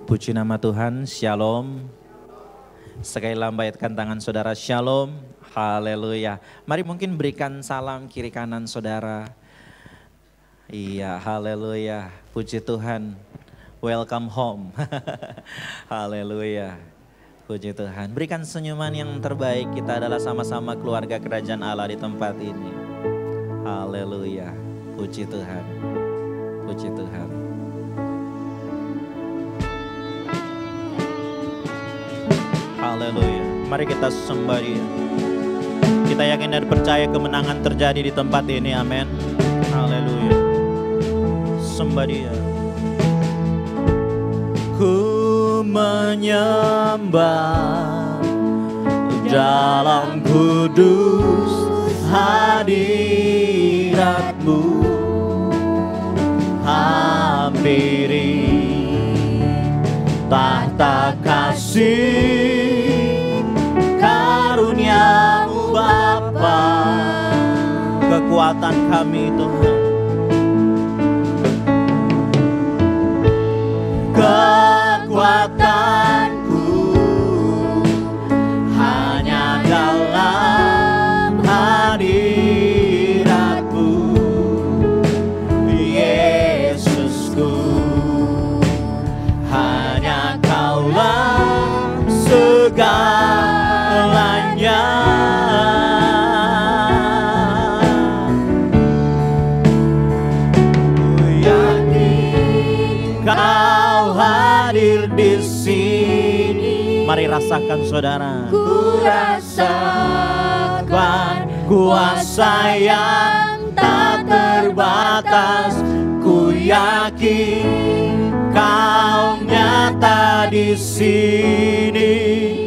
Puji nama Tuhan, Shalom. Sekali lambatkan tangan saudara, Shalom, haleluya. Mari mungkin berikan salam kiri kanan saudara. Iya, haleluya, puji Tuhan. Welcome home, haleluya. Puji Tuhan, berikan senyuman yang terbaik, kita adalah sama-sama keluarga kerajaan Allah di tempat ini. Haleluya, puji Tuhan, puji Tuhan. Haleluya, mari kita sembah Dia. Kita yakin dan percaya kemenangan terjadi di tempat ini, amin. Haleluya, sembah Dia. Ku menyembah dalam kudus hadirat-Mu, hampiri tahta kasih karunia-Mu Bapa, kekuatan kami Tuhan. Kekuatanku hanya dalam hadirat-Mu, Yesusku. Hanya Kaulah segalanya. Ku yakin Kau hadir di sini. Mari rasakan saudara. Ku rasakan kuasa yang tak terbatas. Ku yakin Kau nyata di sini.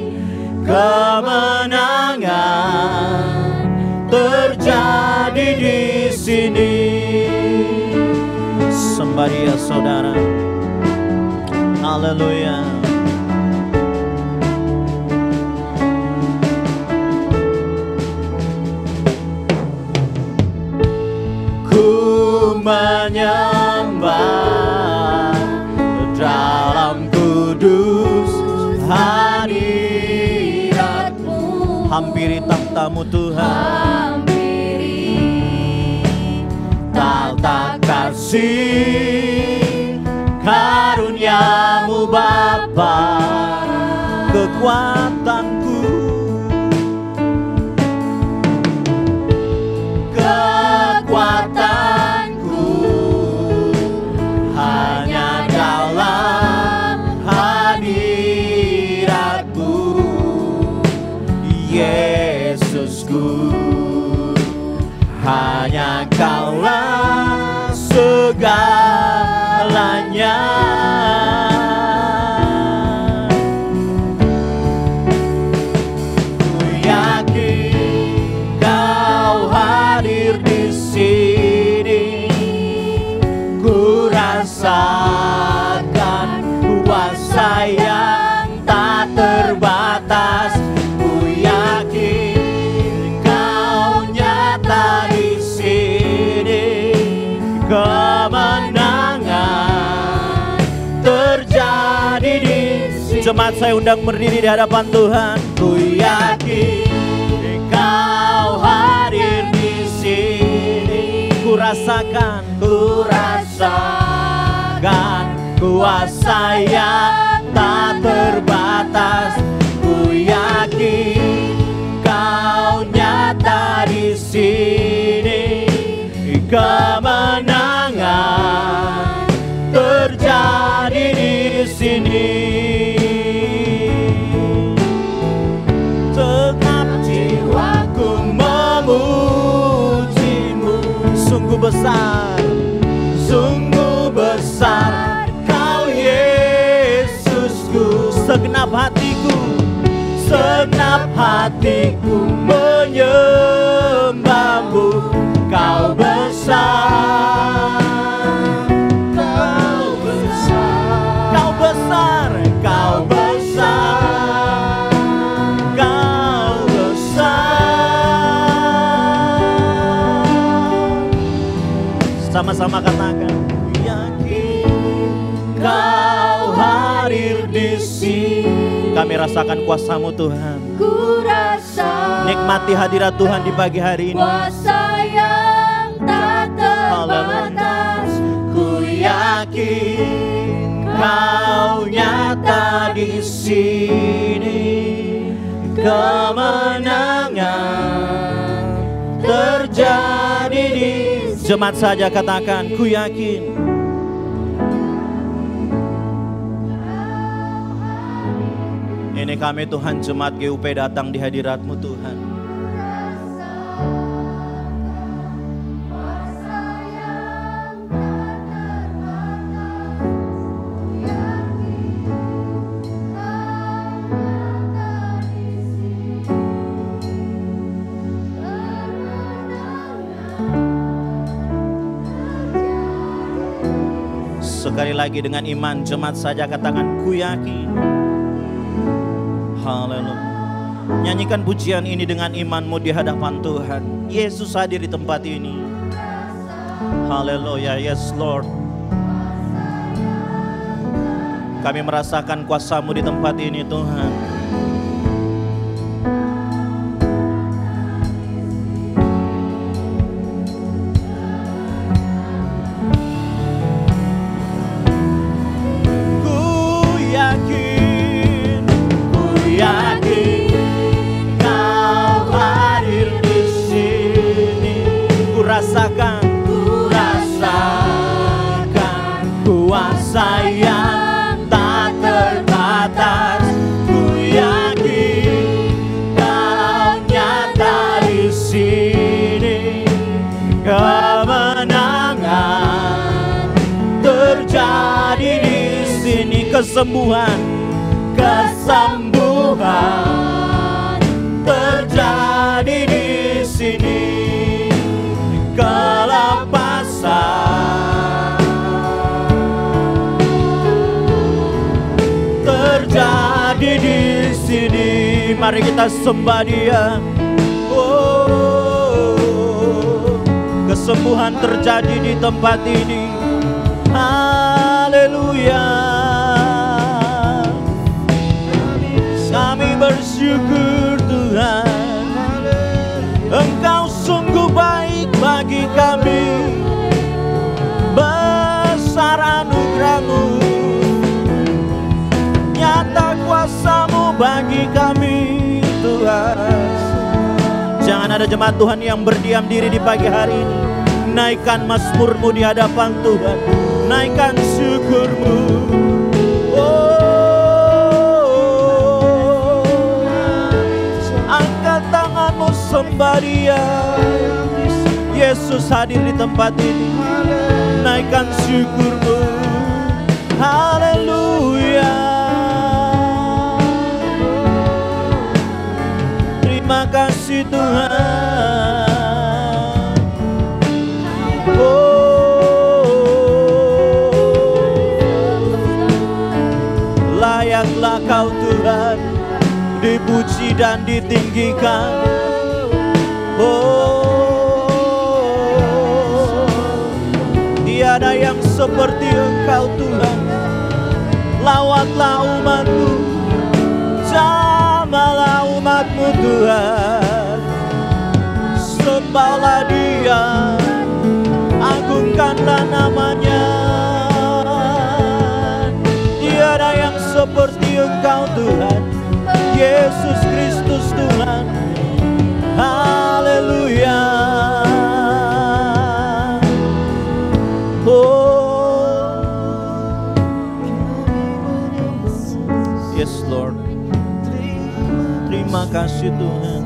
Kemenangan terjadi di sini. Sembah Dia saudara. Haleluya. Ku menyembah dalam kudus hadirat-Mu, hampiri tahta-Mu Tuhan, hampiri tahta kasih karunia-Mu Bapa, kekuatanku, kekuatanku hanya dalam hadirat-Mu, Yesusku. Hanya Kaulah segalanya. Ku yakin Kau hadir di sini. Ku rasakan kuasa yang tak terbatas. Ku yakin Kau nyata di sini. Kemenangan terjadi di sini. Jemaat saya undang berdiri di hadapan Tuhan. Ku yakin Kau hadir di sini. Ku rasakan kuasa yang tak terbatas. Ku yakin Kau nyata di sini. Kemenangan terjadi di sini. Tetap jiwaku memuji-Mu. Sungguh besar, sungguh besar Kau Yesusku. Segenap hatiku menyembah-Mu. Kau besar, Kau besar, Kau besar, Kau besar, Kau besar. Sama-sama katakan, yakin Kau hadir sini. Kami rasakan kuasa-Mu Tuhan. Ku rasa Nikmati hadirat Tuhan di pagi hari ini. kuasa yang tak terbatas. Ku yakin Kau nyata di sini. Kemenangan terjadi di sini. Jemaat saja katakan, ku yakin. Ini kami Tuhan, jemaat GUP datang di hadirat-Mu Tuhan. Sekali lagi dengan iman, jemaat saja katakan, ku yakin. Haleluya. Nyanyikan pujian ini dengan imanmu di hadapan Tuhan. Yesus hadir di tempat ini. Haleluya, yes Lord. Kami merasakan kuasa-Mu di tempat ini Tuhan. Kuasa yang tak terbatas. Ku yakin Kau nyata di sini. Kemenangan terjadi di sini. Kesembuhan terjadi di sini. Kelepasan terjadi di sini. Mari kita sembah Dia. Oh, kesembuhan terjadi di tempat ini. Haleluya. Kami bersyukur Tuhan, Engkau sungguh baik bagi kami. Besar anugerah-Mu, nyata kuasa-Mu bagi kami Tuhan. Jangan ada jemaat Tuhan yang berdiam diri di pagi hari ini. Naikkan mazmur-Mu di hadapan Tuhan. Naikkan syukur-Mu. Oh, angkat tanganmu sembah Dia. Yesus hadir di tempat ini. Naikkan syukur-Mu. Haleluya. Terima kasih Tuhan. Layaklah Kau Tuhan, dipuji dan ditinggikan. Oh, tiada yang seperti Engkau Tuhan. Lawatlah umat-Mu, jamalah umat-Mu Tuhan. Sembahlah Dia, agungkanlah namanya. Tiada yang seperti Engkau Tuhan, Yesus Kristus Tuhan. Haleluya. Oh, yes Lord. Terima kasih Tuhan.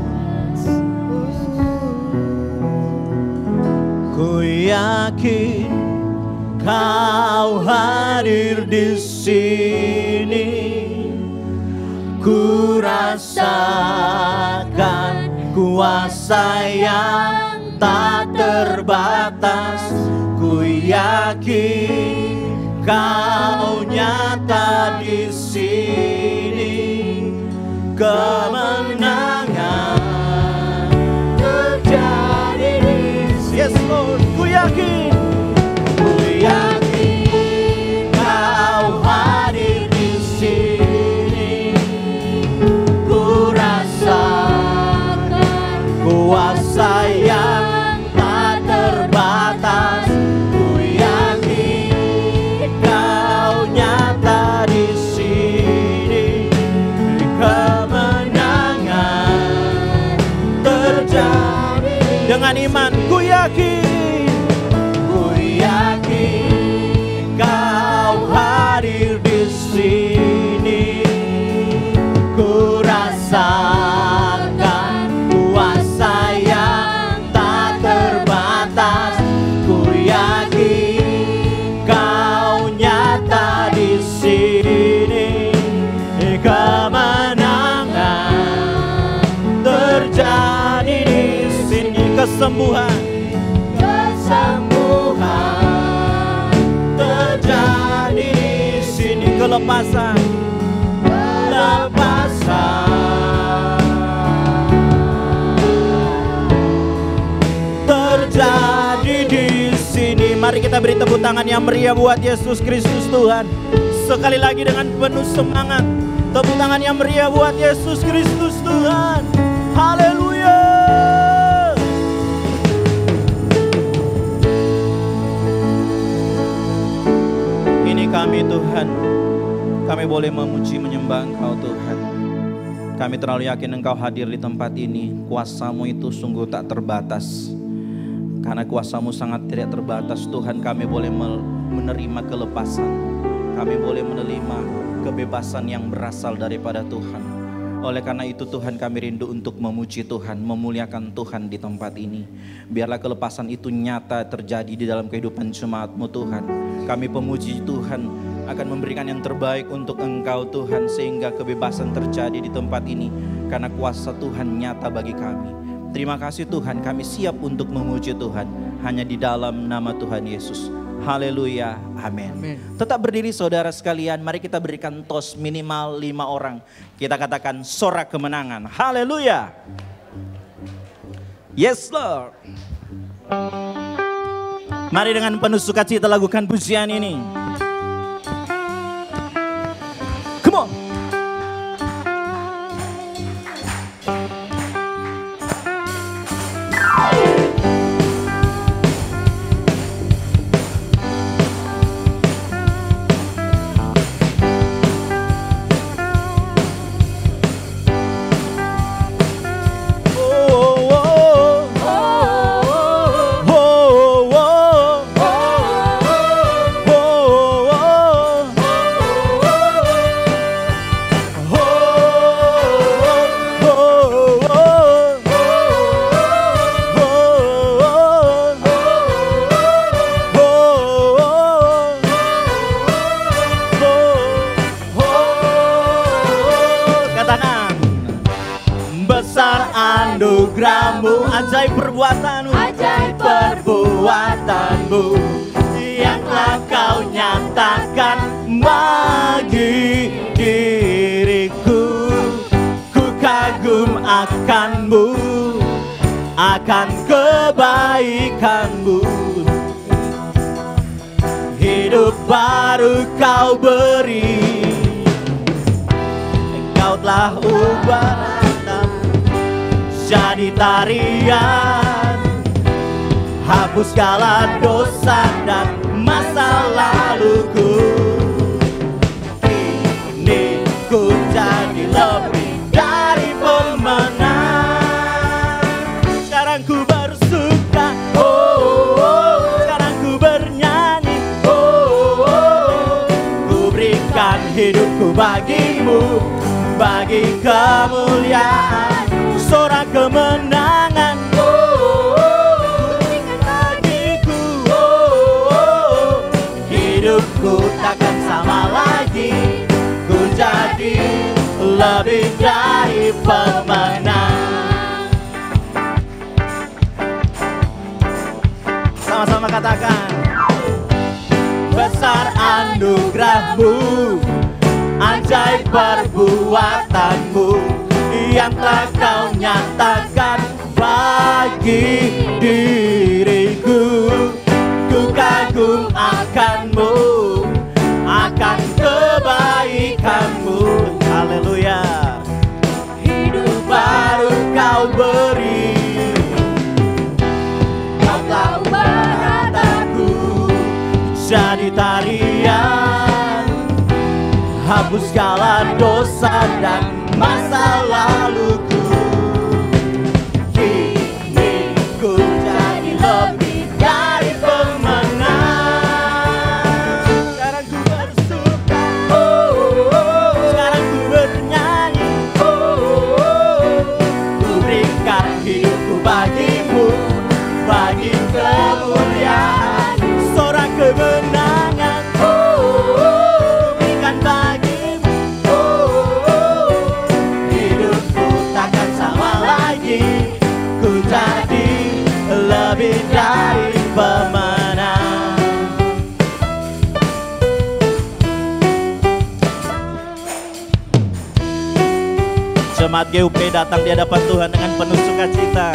Ku yakin Kau hadir di sini. Ku rasakan kuasa yang tak terbatas. Ku yakin Kau nyata di sini. Kemenangan terjadi di sini. Yes Lord, ku yakin. Ku yakin Kau hadir di sini. lagi, Kau nyata di sini. Kemenangan terjadi di sini. Kesembuhan terjadi di sini. kelepasan terjadi di sini. Mari kita beri tepuk tangan yang meriah buat Yesus Kristus Tuhan. Sekali lagi dengan penuh semangat, tepuk tangan yang meriah buat Yesus Kristus Tuhan. Haleluya. Ini kami Tuhan, kami boleh memuji menyembah Engkau Tuhan. Kami terlalu yakin Engkau hadir di tempat ini. Kuasa-Mu itu sungguh tak terbatas. Karena kuasa-Mu sangat tidak terbatas Tuhan, kami boleh menerima kelepasan. Kami boleh menerima kebebasan yang berasal daripada Tuhan. Oleh karena itu Tuhan, kami rindu untuk memuji Tuhan, memuliakan Tuhan di tempat ini. Biarlah kelepasan itu nyata terjadi di dalam kehidupan jemaat-Mu Tuhan. Kami pemuji Tuhan akan memberikan yang terbaik untuk Engkau Tuhan, sehingga kebebasan terjadi di tempat ini karena kuasa Tuhan nyata bagi kami. Terima kasih Tuhan, kami siap untuk memuji Tuhan hanya di dalam nama Tuhan Yesus. Haleluya, amin. Tetap berdiri saudara sekalian, mari kita berikan tos minimal 5 orang. Kita katakan sorak kemenangan. Haleluya. Yes Lord. Mari dengan penuh sukacita lakukan pujian ini. Come on. Anugerah-Mu, ajaib perbuatan-Mu, ajaib perbuatan-Mu yang telah Kau nyatakan bagi diriku. Ku kagum akan-Mu, akan kebaikan-Mu. Hidup baru Kau beri, Engkau telah ubah jadi tarian, hapus segala dosa dan masa laluku. Kini ku jadi lebih dari pemenang. Sekarang ku bersuka, sekarang ku bernyanyi, ku berikan hidupku bagimu, bagi kemuliaan. Sorak kemenangan, berikan bagiku, hidupku takkan sama lagi. Ku jadi lebih dari pemenang. sama-sama katakan. Besar anugerah-Mu, ajaib perbuatan-Mu yang telah Kau nyatakan bagi diriku. Ku kagum akan-Mu, akan kebaikan-Mu. Haleluya. Hidup baru Kau beri, Kau telah ubah rataku jadi tarian, hapus segala dosa dan masa laluku. Kini ku jadi lebih dari pemenang. Sekarang ku bersuka, sekarang ku bernyanyi, ku berikan hidupku bagimu, bagi kemuliaan. Jemaat GUP datang di hadapan Tuhan dengan penuh sukacita.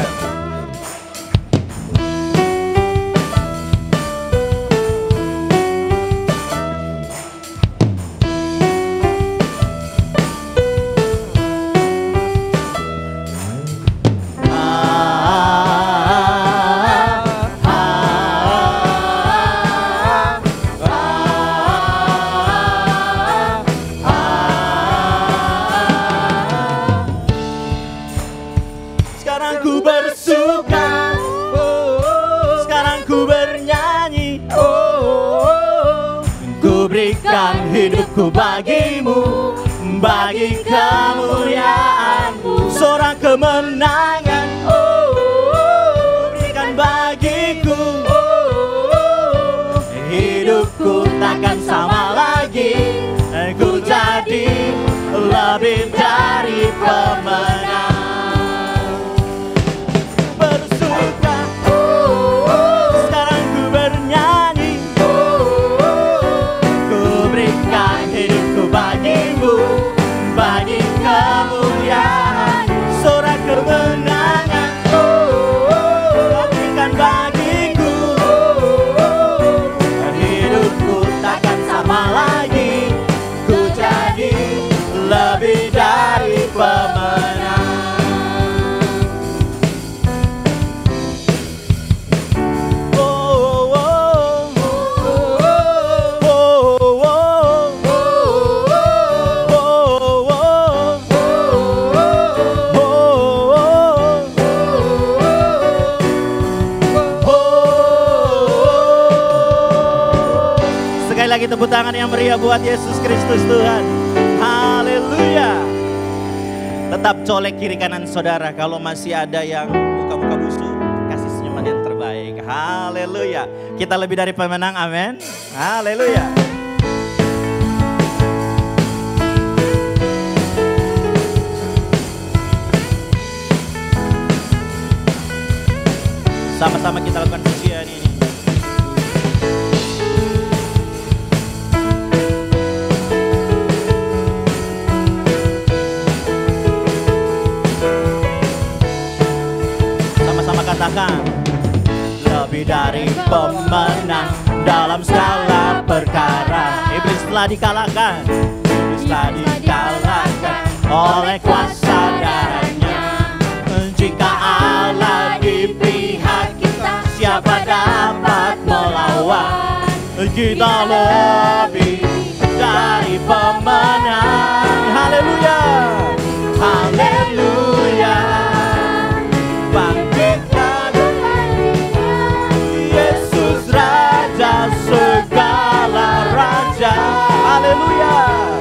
Sekarang ku bersuka, sekarang ku bernyanyi, ku berikan hidupku bagimu, bagi kemuliaan-Mu. Seorang kemenangan, berikan bagiku, hidupku takkan sama lagi, ku jadi lebih dari pemenang. Bagi kemuliaan, sorak kemenangan, berikan bagiku, hidupku takkan sama lagi, ku jadi lebih dari pemenang. Sekali lagi tepuk tangan yang meriah buat Yesus Kristus Tuhan. Haleluya. Tetap colek kiri kanan saudara. Kalau masih ada yang muka-muka busuk, kasih senyuman yang terbaik. Haleluya. Kita lebih dari pemenang, amin. Haleluya. Sama-sama kita lakukan pujian ini. Katakan, lebih dari pemenang dalam segala perkara. Iblis telah dikalahkan, iblis telah dikalahkan oleh kuasa darahnya. Jika Allah di pihak kita, siapa dapat melawan? Kita lebih dari pemenang. Haleluya, haleluya. Segala raja, haleluya,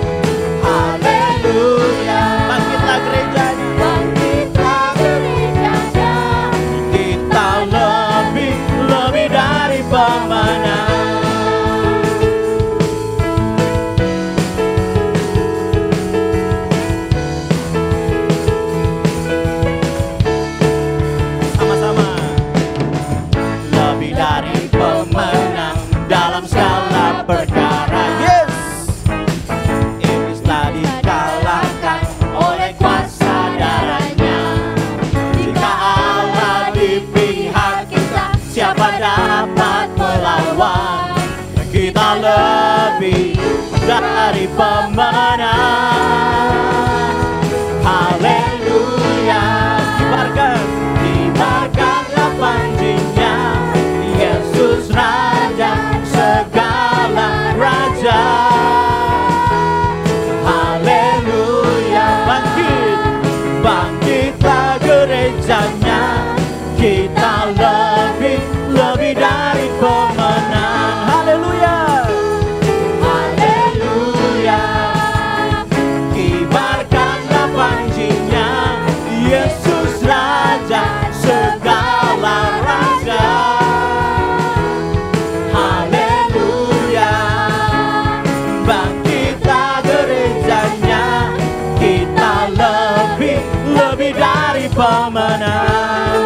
haleluya. Bangkitlah gerejanya, bangkitlah gerejanya. Kita lebih dari pemenang. Sama-sama, lebih dari pemenang dalam segala perkara. Yes, iblis telah dikalahkan oleh kuasa darahnya. Jika Allah di pihak kita, siapa dapat melawan? Kita lebih dari pemenang. Haleluya. Kibarkanlah panjinya, Yesus Raja segala raja. Haleluya. Bangkitlah gerejanya. Kita lebih dari pemenang. Haleluya, haleluya. Kibarkanlah panjinya, Yesus Raja segala raja. Lebih dari pemenang.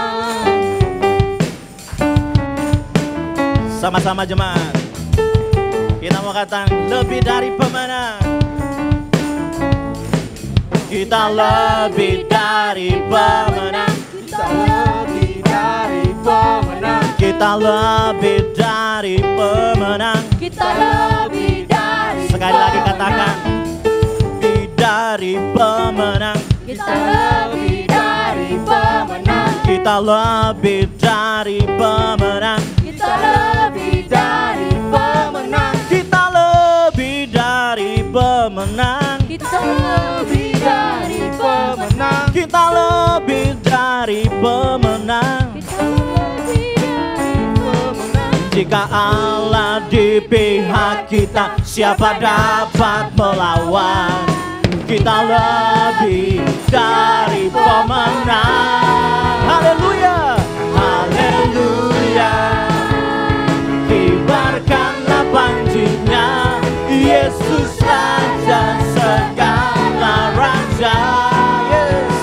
Sama-sama jemaat, kita mau katakan lebih dari pemenang. Kita lebih dari pemenang. Kita lebih dari pemenang. Kita lebih dari pemenang. Kita lebih dari Sekali lagi katakan, lebih dari pemenang. Kita lebih dari pemenang. Kita lebih dari pemenang. Kita lebih dari pemenang. Kita lebih dari pemenang. Kita lebih dari pemenang. Kita lebih dari pemenang. Kita lebih dari pemenang. Jika Allah di pihak kita, siapa dapat melawan? Kita lebih dari pemenang. Haleluya, haleluya. Kibarkanlah panjinya, Yesus Raja segala raja. Yes,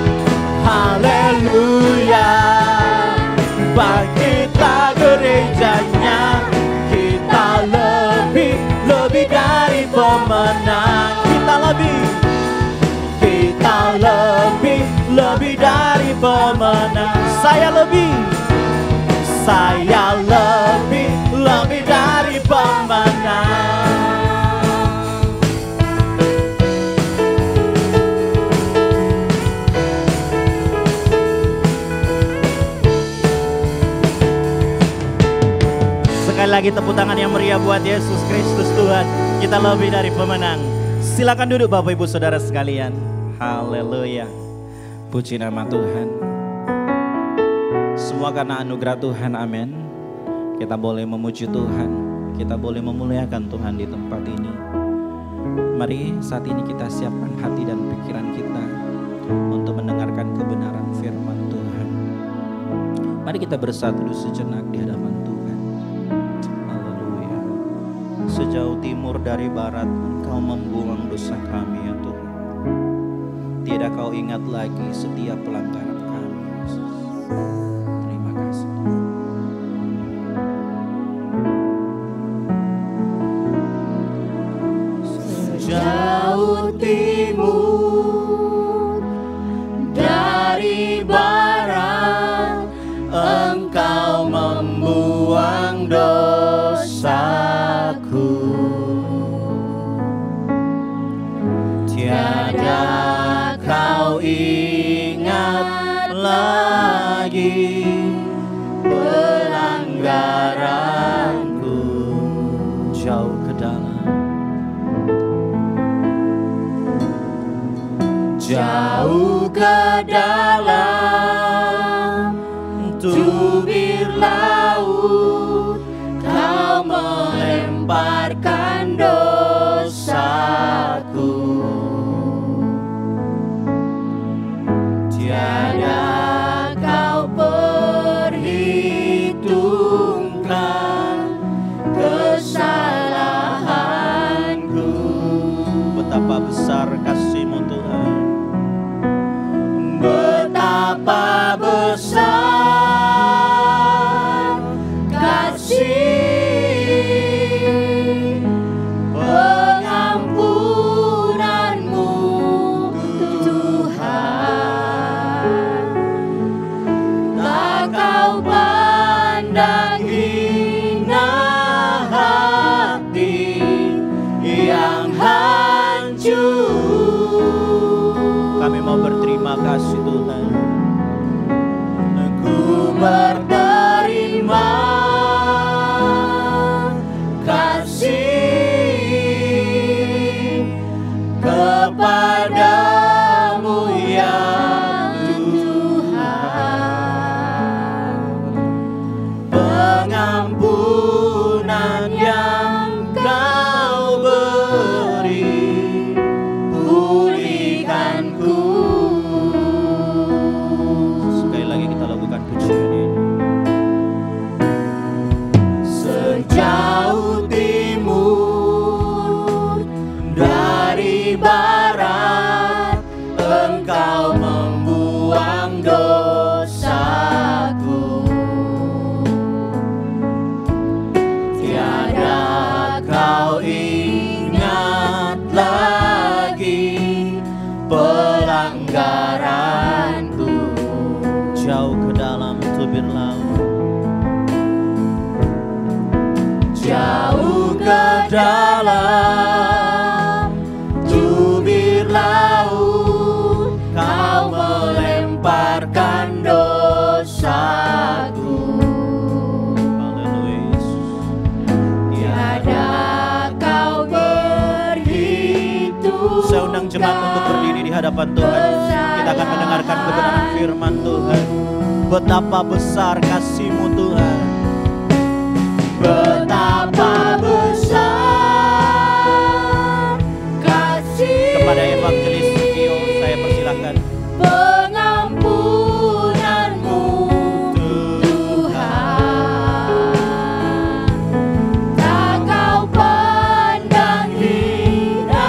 haleluya. Bagi kita gerejanya, kita lebih dari pemenang. Kita lebih dari pemenang. Saya lebih dari pemenang. Sekali lagi tepuk tangan yang meriah buat Yesus Kristus Tuhan. Kita lebih dari pemenang. Silakan duduk Bapak Ibu Saudara sekalian. Haleluya. Puji nama Tuhan. Semua karena anugerah Tuhan, amin. Kita boleh memuji Tuhan, kita boleh memuliakan Tuhan di tempat ini. Mari saat ini kita siapkan hati dan pikiran kita untuk mendengarkan kebenaran firman Tuhan. Mari kita bersatu sejenak di hadapan Tuhan. Haleluya. Sejauh timur dari barat, Engkau membuang dosa kami ya Tuhan. Tidak Kau ingat lagi setiap pelanggaran kami, Yesus. Terima kasih. Sejauh timur dari barat, Engkau membuang dosaku. Tiada Kau ingat lagi pelanggaranku. Jauh ke dalam, jauh ke dalam tubir laut, Kau melemparkan dosaku. Tiada Kau perhitungkan kesalahanku. betapa besar kasih-Mu Tuhan. Betapa besar kasih pengampunan-Mu Tuhan. Tak Kau pandang hina hati yang hancur. Kami mau berterima kasih Tuhan. Ku berterima kasih kepadamu ya Tuhan. Pengampunan yang Kau beri, pulihkanku. Sekali lagi kita lakukan pujian ini. Sejauh timur dari barat, Engkau membuang dosaku. Tiada Kau ingat lagi jauh ke dalam jubir laut, kau melemparkan dosaku. Tiada kau berhitung. Saya undang jemaat untuk berdiri di hadapan Tuhan. Kita akan mendengarkan kebenaran firman Tuhan. Betapa besar kasih-Mu Tuhan. Betapa besar kasih. Kepada Evangelis Vio saya persilahkan. Pengampunanmu Tuhan, tak kau pandang hina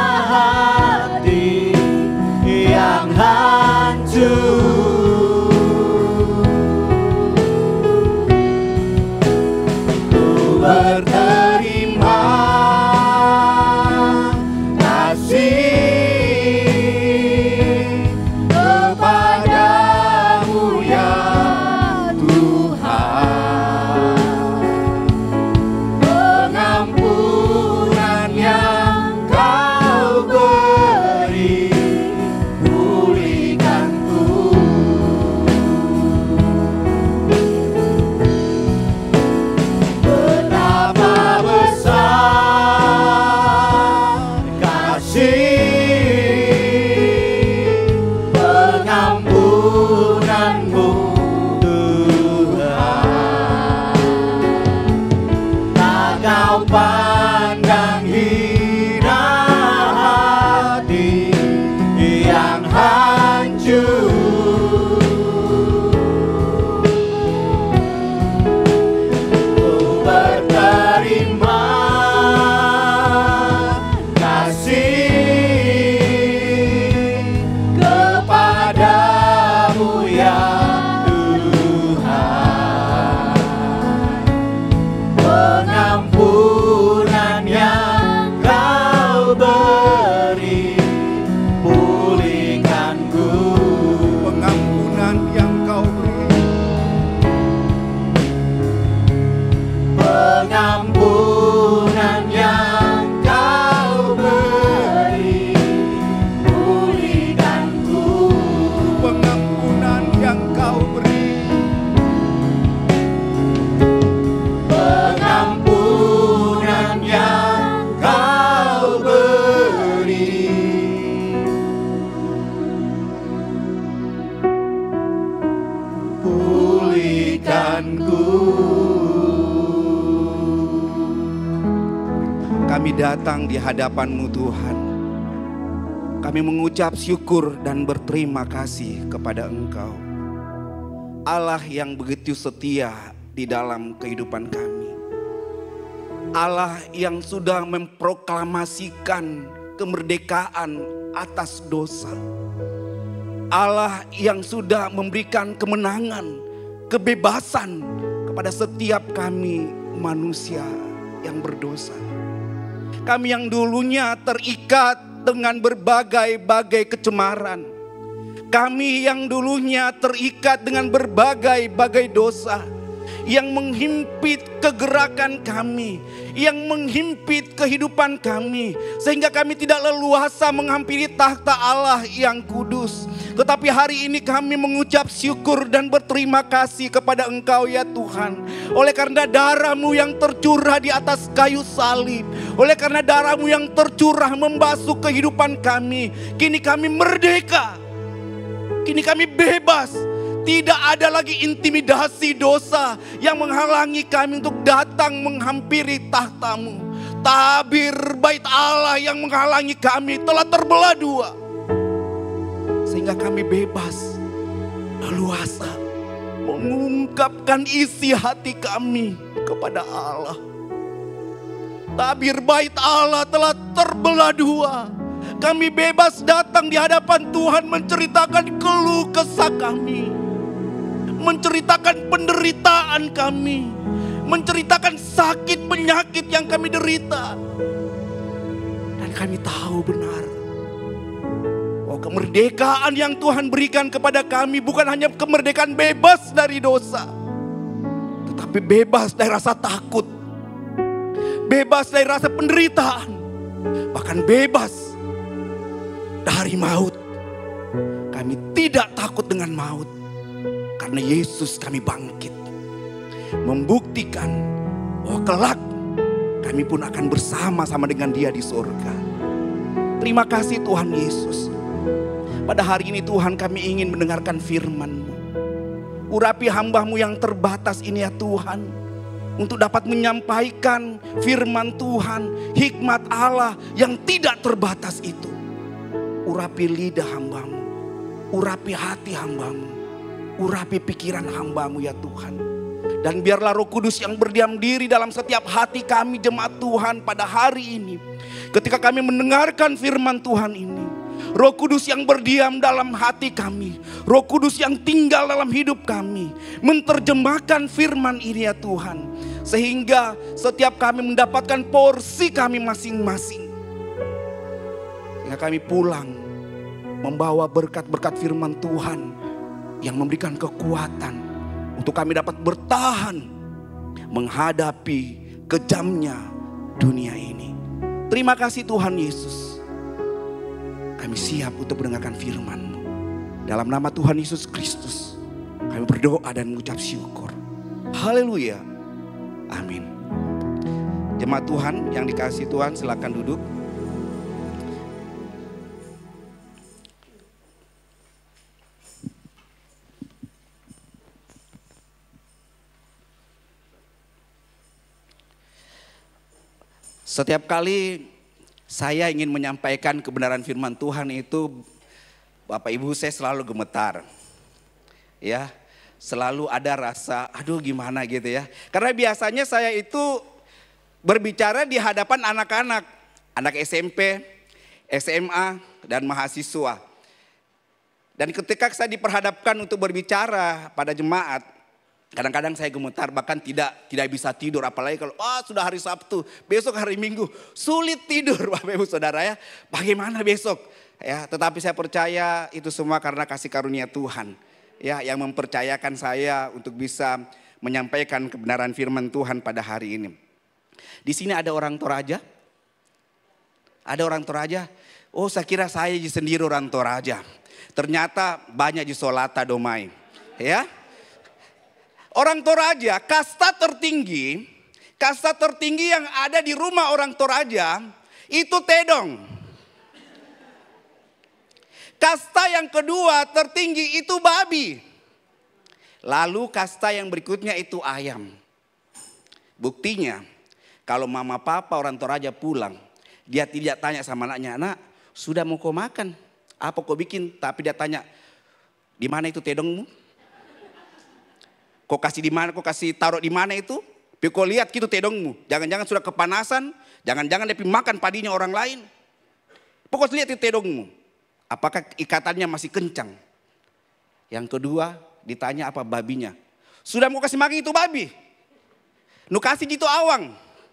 hati yang hancur. Berterima kasih kepadamu ya Tuhan, pengampunan yang kau beri, pulihkanku. Betapa besar kasih pengampunanmu Tuhan, tak kau pandang hina hati yang hancur. Berterima kasih kepadamu ya Tuhan, pengampunan yang kau beri, pulihkanku. Pengampunan yang kau beri, pengampunan yang kau beri, pulihkanku. pengampunan yang kau beri, Pengampunan yang kau beri, pulihkanku. kami datang di hadapan-Mu Tuhan. Kami mengucap syukur dan berterima kasih kepada Engkau, Allah yang begitu setia di dalam kehidupan kami. Allah yang sudah memproklamasikan kemerdekaan atas dosa. Allah yang sudah memberikan kemenangan, kebebasan kepada setiap kami manusia yang berdosa. Kami yang dulunya terikat dengan berbagai-bagai kecemaran. Kami yang dulunya terikat dengan berbagai-bagai dosa yang menghimpit kegerakan kami, yang menghimpit kehidupan kami, sehingga kami tidak leluasa menghampiri takhta Allah yang kudus. Tetapi hari ini kami mengucap syukur dan berterima kasih kepada Engkau ya Tuhan, oleh karena darah-Mu yang tercurah di atas kayu salib, oleh karena darah-Mu yang tercurah membasuh kehidupan kami. Kini kami merdeka, kini kami bebas. Tidak ada lagi intimidasi dosa yang menghalangi kami untuk datang menghampiri takhta-Mu. Tabir bait Allah yang menghalangi kami telah terbelah dua, sehingga kami bebas, leluasa mengungkapkan isi hati kami kepada Allah. Tabir bait Allah telah terbelah dua. Kami bebas datang di hadapan Tuhan menceritakan keluh kesah kami, menceritakan penderitaan kami, menceritakan sakit penyakit yang kami derita. Dan kami tahu benar bahwa kemerdekaan yang Tuhan berikan kepada kami bukan hanya kemerdekaan bebas dari dosa, tetapi bebas dari rasa takut, bebas dari rasa penderitaan, bahkan bebas dari maut. Kami tidak takut dengan maut, karena Yesus kami bangkit, membuktikan bahwa kelak kami pun akan bersama-sama dengan Dia di surga. Terima kasih Tuhan Yesus. Pada hari ini Tuhan, kami ingin mendengarkan firman-Mu. Urapi hamba-Mu yang terbatas ini ya Tuhan, untuk dapat menyampaikan firman Tuhan, hikmat Allah yang tidak terbatas itu. Urapi lidah hamba-Mu, urapi hati hamba-Mu, urapi pikiran hamba-Mu ya Tuhan. Dan biarlah Roh Kudus yang berdiam diri dalam setiap hati kami jemaat Tuhan pada hari ini. Ketika kami mendengarkan firman Tuhan ini, Roh Kudus yang berdiam dalam hati kami, Roh Kudus yang tinggal dalam hidup kami, menerjemahkan firman ini ya Tuhan, sehingga setiap kami mendapatkan porsi kami masing-masing, sehingga kami pulang membawa berkat-berkat firman Tuhan yang memberikan kekuatan untuk kami dapat bertahan menghadapi kejamnya dunia ini. Terima kasih Tuhan Yesus. Kami siap untuk mendengarkan firman-Mu. Dalam nama Tuhan Yesus Kristus, kami berdoa dan mengucap syukur. Haleluya. Amin. Jemaat Tuhan yang dikasihi Tuhan, silakan duduk. Setiap kali saya ingin menyampaikan kebenaran firman Tuhan itu, Bapak Ibu, saya selalu gemetar. Ya, selalu ada rasa aduh gimana gitu ya. Karena biasanya saya itu berbicara di hadapan anak-anak, anak SMP, SMA dan mahasiswa. Dan ketika saya diperhadapkan untuk berbicara pada jemaat, kadang-kadang saya gemetar, bahkan tidak bisa tidur. Apalagi kalau sudah hari Sabtu, besok hari Minggu, sulit tidur Bapak Ibu Saudara ya. Bagaimana besok? Ya, tetapi saya percaya itu semua karena kasih karunia Tuhan ya, yang mempercayakan saya untuk bisa menyampaikan kebenaran firman Tuhan pada hari ini. Di sini ada orang Toraja? Ada orang Toraja? Oh, saya kira saya sendiri orang Toraja. Ternyata banyak di Solata Domai. Ya. Orang Toraja, kasta tertinggi yang ada di rumah orang Toraja itu tedong. Kasta yang kedua tertinggi itu babi. Lalu kasta yang berikutnya itu ayam. Buktinya kalau mama papa orang Toraja pulang, dia tidak tanya sama anaknya, "Nak, sudah mau kau makan? Apa kau bikin?" Tapi dia tanya, "Di mana itu tedongmu? Kau kasih di mana? Kau kasih taruh di mana itu? Kau lihat gitu tedongmu. Jangan-jangan sudah kepanasan. Jangan-jangan dia makan padinya orang lain. Pokoknya lihat itu tedongmu. Apakah ikatannya masih kencang?" Yang kedua ditanya apa babinya. "Sudah mau kasih makan itu babi? Nu kasih gitu awang.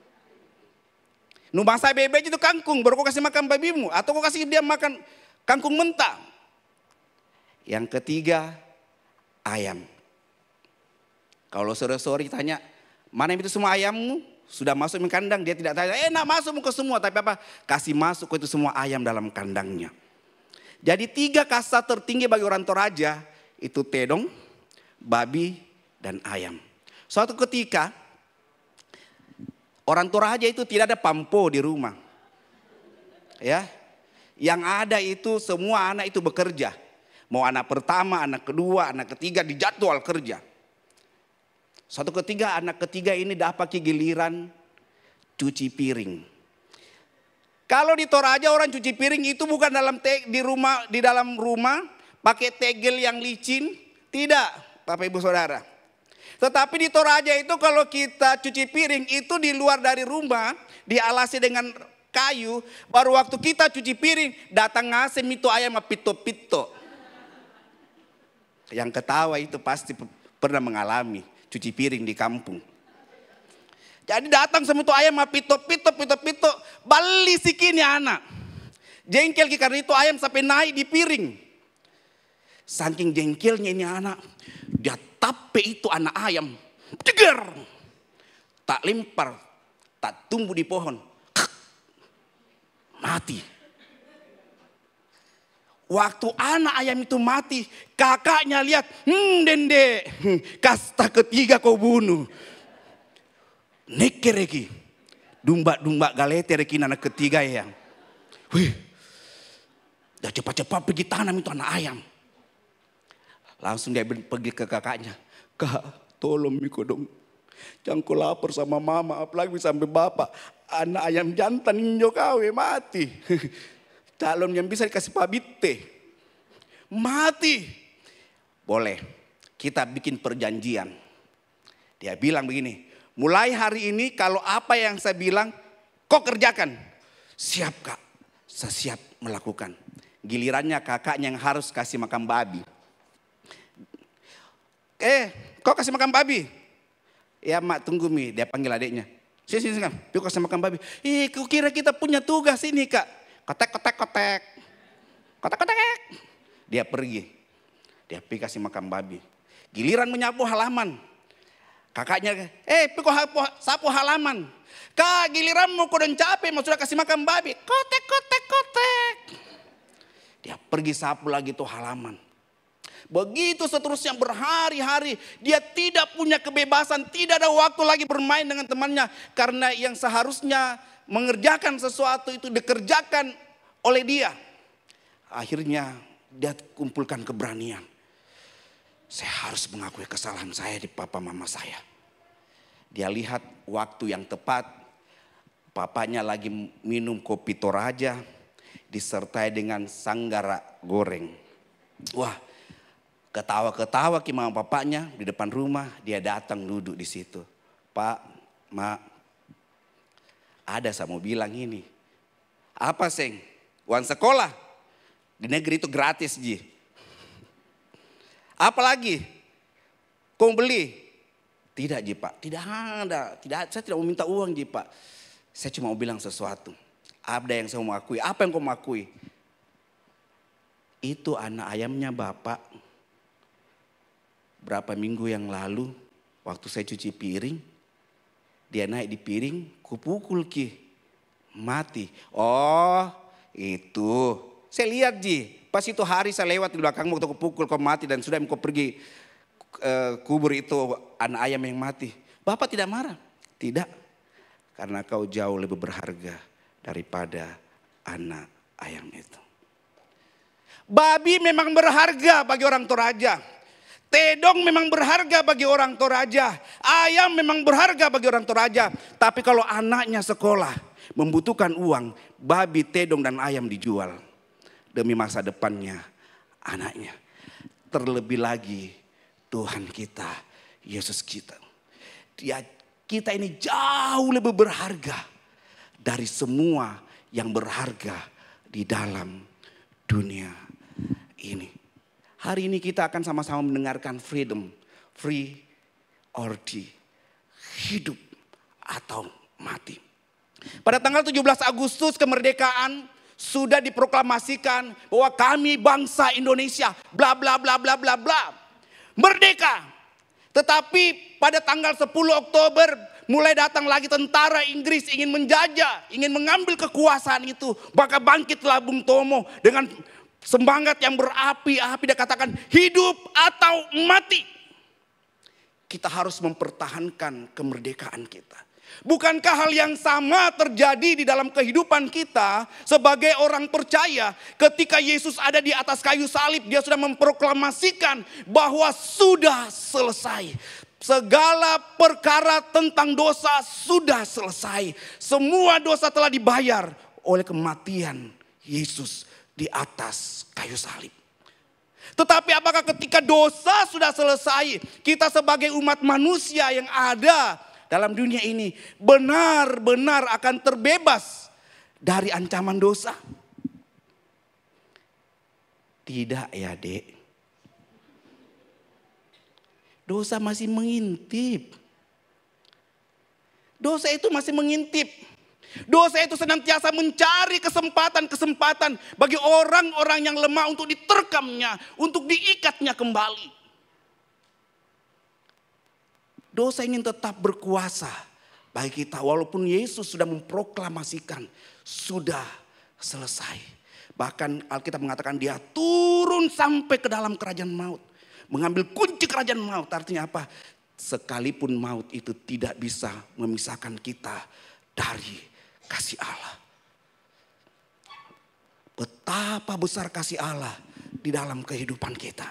Nu masak bebek itu kangkung. Baru kau kasih makan babimu. Atau kau kasih dia makan kangkung mentah?" Yang ketiga ayam. Kalau sore-sore tanya, "Mana itu semua ayammu? Sudah masuk ke kandang?" Dia tidak tanya, "Nak masuk ke semua." Tapi apa? Kasih masuk ke itu semua ayam dalam kandangnya. Jadi 3 kasta tertinggi bagi orang Toraja itu tedong, babi, dan ayam. Suatu ketika orang Toraja itu tidak ada pampo di rumah. Ya, yang ada itu semua anak itu bekerja. Mau anak pertama, anak kedua, anak ketiga dijadwal kerja. Suatu ketika anak ketiga ini dapat giliran cuci piring. Kalau di Toraja orang cuci piring itu bukan di dalam rumah pakai tegel yang licin, tidak Bapak Ibu Saudara. Tetapi di Toraja itu kalau kita cuci piring itu di luar dari rumah, dialasi dengan kayu, baru waktu kita cuci piring datang ngasih itu ayam pito-pito. Yang ketawa itu pasti pernah mengalami cuci piring di kampung. Jadi datang sama itu ayam pito-pito, bali sikini anak. Jengkel karena itu ayam sampai naik di piring. Saking jengkelnya ini anak, dia tape itu anak ayam. Jeger. Tak lempar, tak tumbuh di pohon. Mati. Waktu anak ayam itu mati, kakaknya lihat, dende, kasta ketiga kau bunuh. Nekereki, dumba galete reki anak ketiga yang. Wih, dah cepat-cepat pergi tanam itu anak ayam. Langsung dia pergi ke kakaknya. Kak, tolong Miko dong. Jangan kau lapar sama mama, apalagi sampai bapak. Anak ayam jantan ninjo kau mati. Calon yang bisa dikasih pabite. Mati. Boleh, kita bikin perjanjian. Dia bilang begini, mulai hari ini kalau apa yang saya bilang, kau kerjakan. Siap kak, saya siap melakukan. Gilirannya kakaknya yang harus kasih makan babi. Kau kasih makan babi? Ya mak tunggu Mi, dia panggil adiknya. Sini kan, kau kasih makan babi. Kau kira kita punya tugas ini kak? Kotek. Dia pergi. Dia pergi kasih makan babi. Giliran menyapu halaman. Kakaknya, kau sapu halaman. Kak giliran mau kau dan capek, mau sudah kasih makan babi. Kotek. Dia pergi sapu lagi tuh halaman. Begitu seterusnya berhari-hari. Dia tidak punya kebebasan. Tidak ada waktu lagi bermain dengan temannya. Karena yang seharusnya mengerjakan sesuatu itu dikerjakan oleh dia. Akhirnya dia kumpulkan keberanian. Saya harus mengakui kesalahan saya di papa mama saya. Dia lihat waktu yang tepat. Papanya lagi minum kopi Toraja. Disertai dengan sanggara goreng. Wah, ketawa-ketawa ke mama papanya di depan rumah. Dia datang duduk di situ. Pak, mak, ada saya mau bilang ini. Apa Seng? Uang sekolah di negeri itu gratis Ji. Apalagi? Kau beli? Tidak Ji Pak, tidak ada. Saya tidak mau minta uang Ji Pak. Saya cuma mau bilang sesuatu. Ada yang saya mau akui. Apa yang kau mau akui? Itu anak ayamnya Bapak. Berapa minggu yang lalu waktu saya cuci piring. Dia naik di piring, kupukul Ki. Mati. Oh itu. Saya lihat Ji. Pas itu hari saya lewat di belakang waktu kupukul kau mati. Dan sudah kau pergi kubur itu anak ayam yang mati. Bapak tidak marah? Tidak. Karena kau jauh lebih berharga daripada anak ayam itu. Babi memang berharga bagi orang Toraja. Tedong memang berharga bagi orang Toraja. Ayam memang berharga bagi orang Toraja. Tapi kalau anaknya sekolah membutuhkan uang, babi, tedong dan ayam dijual. Demi masa depannya anaknya. Terlebih lagi Tuhan kita, Yesus kita. Kita ini jauh lebih berharga dari semua yang berharga di dalam dunia ini. Hari ini kita akan sama-sama mendengarkan freedom, free or die, hidup atau mati. Pada tanggal 17 Agustus kemerdekaan sudah diproklamasikan bahwa kami bangsa Indonesia bla bla bla bla bla bla. Merdeka. Tetapi pada tanggal 10 Oktober mulai datang lagi tentara Inggris ingin menjajah, ingin mengambil kekuasaan itu. Maka bangkitlah Bung Tomo dengan semangat yang berapi-api. Dia katakan hidup atau mati. Kita harus mempertahankan kemerdekaan kita. Bukankah hal yang sama terjadi di dalam kehidupan kita sebagai orang percaya? Ketika Yesus ada di atas kayu salib, dia sudah memproklamasikan bahwa sudah selesai. Segala perkara tentang dosa sudah selesai. Semua dosa telah dibayar oleh kematian Yesus di atas kayu salib. Tetapi apakah ketika dosa sudah selesai, kita sebagai umat manusia yang ada dalam dunia ini benar-benar akan terbebas dari ancaman dosa? Tidak ya Dek. Dosa masih mengintip. Dosa itu masih mengintip. Dosa itu senantiasa mencari kesempatan-kesempatan bagi orang-orang yang lemah untuk diterkamnya, untuk diikatnya kembali. Dosa ingin tetap berkuasa bagi kita, walaupun Yesus sudah memproklamasikan sudah selesai. Bahkan Alkitab mengatakan dia turun sampai ke dalam kerajaan maut, mengambil kunci kerajaan maut. Artinya apa? Sekalipun maut itu tidak bisa memisahkan kita dari kasih Allah. Betapa besar kasih Allah di dalam kehidupan kita.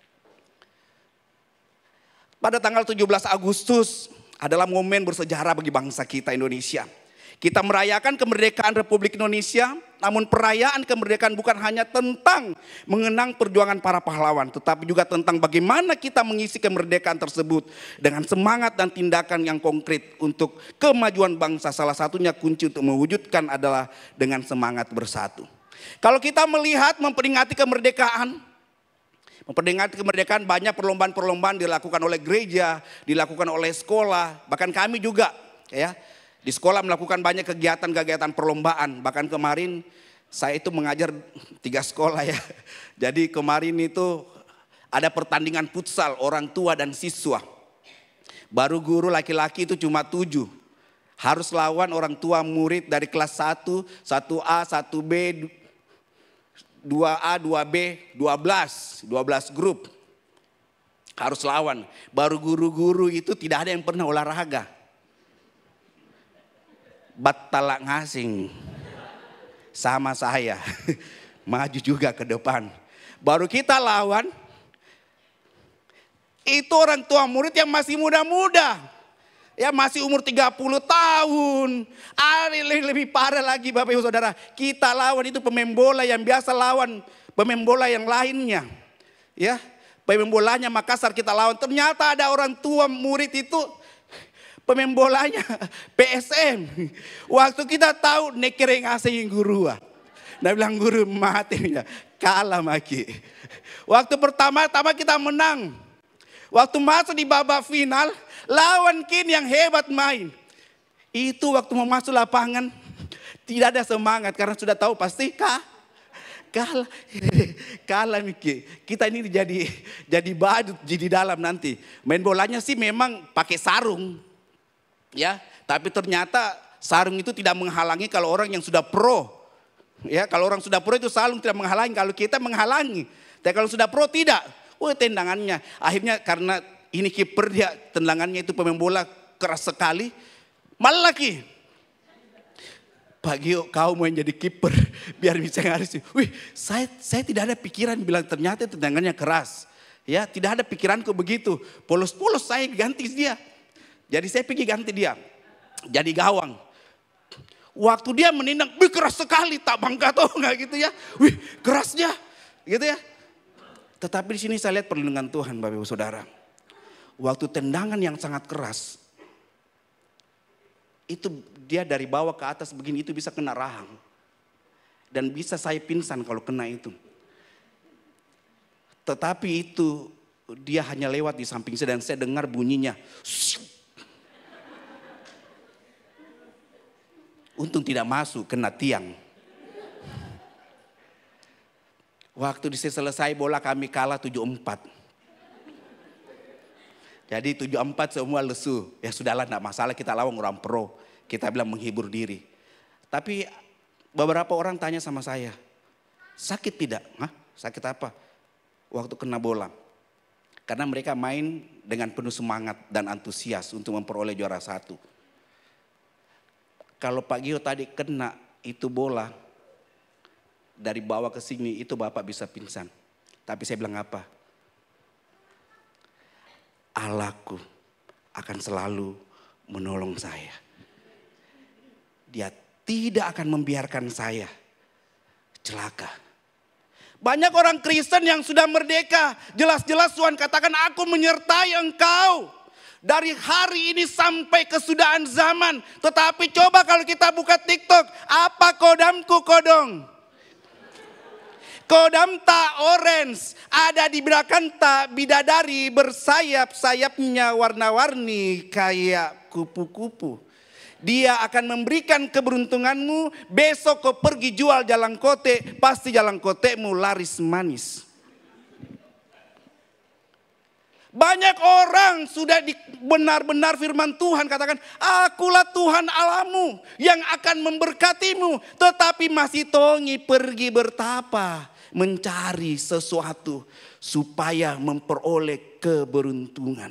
Pada tanggal 17 Agustus adalah momen bersejarah bagi bangsa kita Indonesia. Kita merayakan kemerdekaan Republik Indonesia, namun perayaan kemerdekaan bukan hanya tentang mengenang perjuangan para pahlawan, tetapi juga tentang bagaimana kita mengisi kemerdekaan tersebut dengan semangat dan tindakan yang konkret untuk kemajuan bangsa. Salah satunya kunci untuk mewujudkan adalah dengan semangat bersatu. Kalau kita melihat memperingati kemerdekaan banyak perlombaan-perlombaan dilakukan oleh gereja, dilakukan oleh sekolah, bahkan kami juga ya di sekolah melakukan banyak kegiatan-kegiatan perlombaan. Bahkan kemarin saya itu mengajar 3 sekolah ya. Jadi kemarin itu ada pertandingan futsal orang tua dan siswa. Baru guru laki-laki itu cuma 7. Harus lawan orang tua murid dari kelas 1, 1A, 1B, 2A, 2B, 12 grup. Harus lawan. Baru guru-guru itu tidak ada yang pernah olahraga. Batalak ngasing. Sama saya. Maju juga ke depan. Baru kita lawan. Itu orang tua murid yang masih muda-muda. Ya masih umur 30 tahun. Lebih parah lagi Bapak Ibu Saudara. Kita lawan itu pemain bola yang biasa lawan pemain bola yang lainnya. Ya, pemain bolanya Makassar kita lawan. Ternyata ada orang tua murid itu pemain bolanya PSM. Waktu kita tahu nekereng asing guru. Nah bilang guru mati. Kalah maki. Waktu pertama-tama kita menang. Waktu masuk di babak final. Lawan Kin yang hebat main. Itu waktu mau masuk lapangan tidak ada semangat karena sudah tahu pasti kalah Miki. Kita ini jadi badut di dalam nanti. Main bolanya sih memang pakai sarung. Ya, tapi ternyata sarung itu tidak menghalangi kalau orang yang sudah pro. Ya, kalau orang sudah pro itu sarung tidak menghalangi, kalau kita menghalangi. Tapi kalau sudah pro tidak. Tendangannya akhirnya karena ini kiper dia tendangannya itu pemain bola keras sekali. Malah lagi. Pak Gio kau mau jadi kiper biar bisa ngaris. Saya tidak ada pikiran bilang ternyata tendangannya keras. Ya tidak ada pikiranku begitu. Polos-polos saya ganti dia. Jadi saya pergi ganti dia. Jadi gawang. Waktu dia menendang, keras sekali tak bangga tau nggak gitu ya. Kerasnya gitu ya. Tetapi di sini saya lihat perlindungan Tuhan Bapak Ibu Saudara. Waktu tendangan yang sangat keras, itu dia dari bawah ke atas begini itu bisa kena rahang. Dan bisa saya pingsan kalau kena itu. Tetapi itu dia hanya lewat di samping saya dan saya dengar bunyinya. Untung tidak masuk kena tiang. Waktu selesai bola kami kalah 7-4. Jadi 7-4 semua lesu. Ya sudahlah enggak masalah kita lawan orang pro. Kita bilang menghibur diri. Tapi beberapa orang tanya sama saya. Sakit tidak? Hah? Sakit apa? Waktu kena bola. Karena mereka main dengan penuh semangat dan antusias untuk memperoleh juara 1. Kalau Pak Gio tadi kena itu bola. Dari bawah ke sini itu Bapak bisa pingsan. Tapi saya bilang apa? Allahku akan selalu menolong saya. Dia tidak akan membiarkan saya celaka. Banyak orang Kristen yang sudah merdeka. Jelas-jelas Tuhan katakan aku menyertai engkau. Dari hari ini sampai kesudahan zaman. Tetapi coba kalau kita buka TikTok. Apa kodamku kodong? Kodam tak orange, ada di belakang tak bidadari bersayap-sayapnya warna-warni kayak kupu-kupu. Dia akan memberikan keberuntunganmu, besok kau pergi jual jalan kote, pasti jalan kotemu laris manis. Banyak orang sudah benar-benar firman Tuhan katakan, akulah Tuhan Allahmu yang akan memberkatimu. Tetapi masih tongi pergi bertapa, mencari sesuatu supaya memperoleh keberuntungan.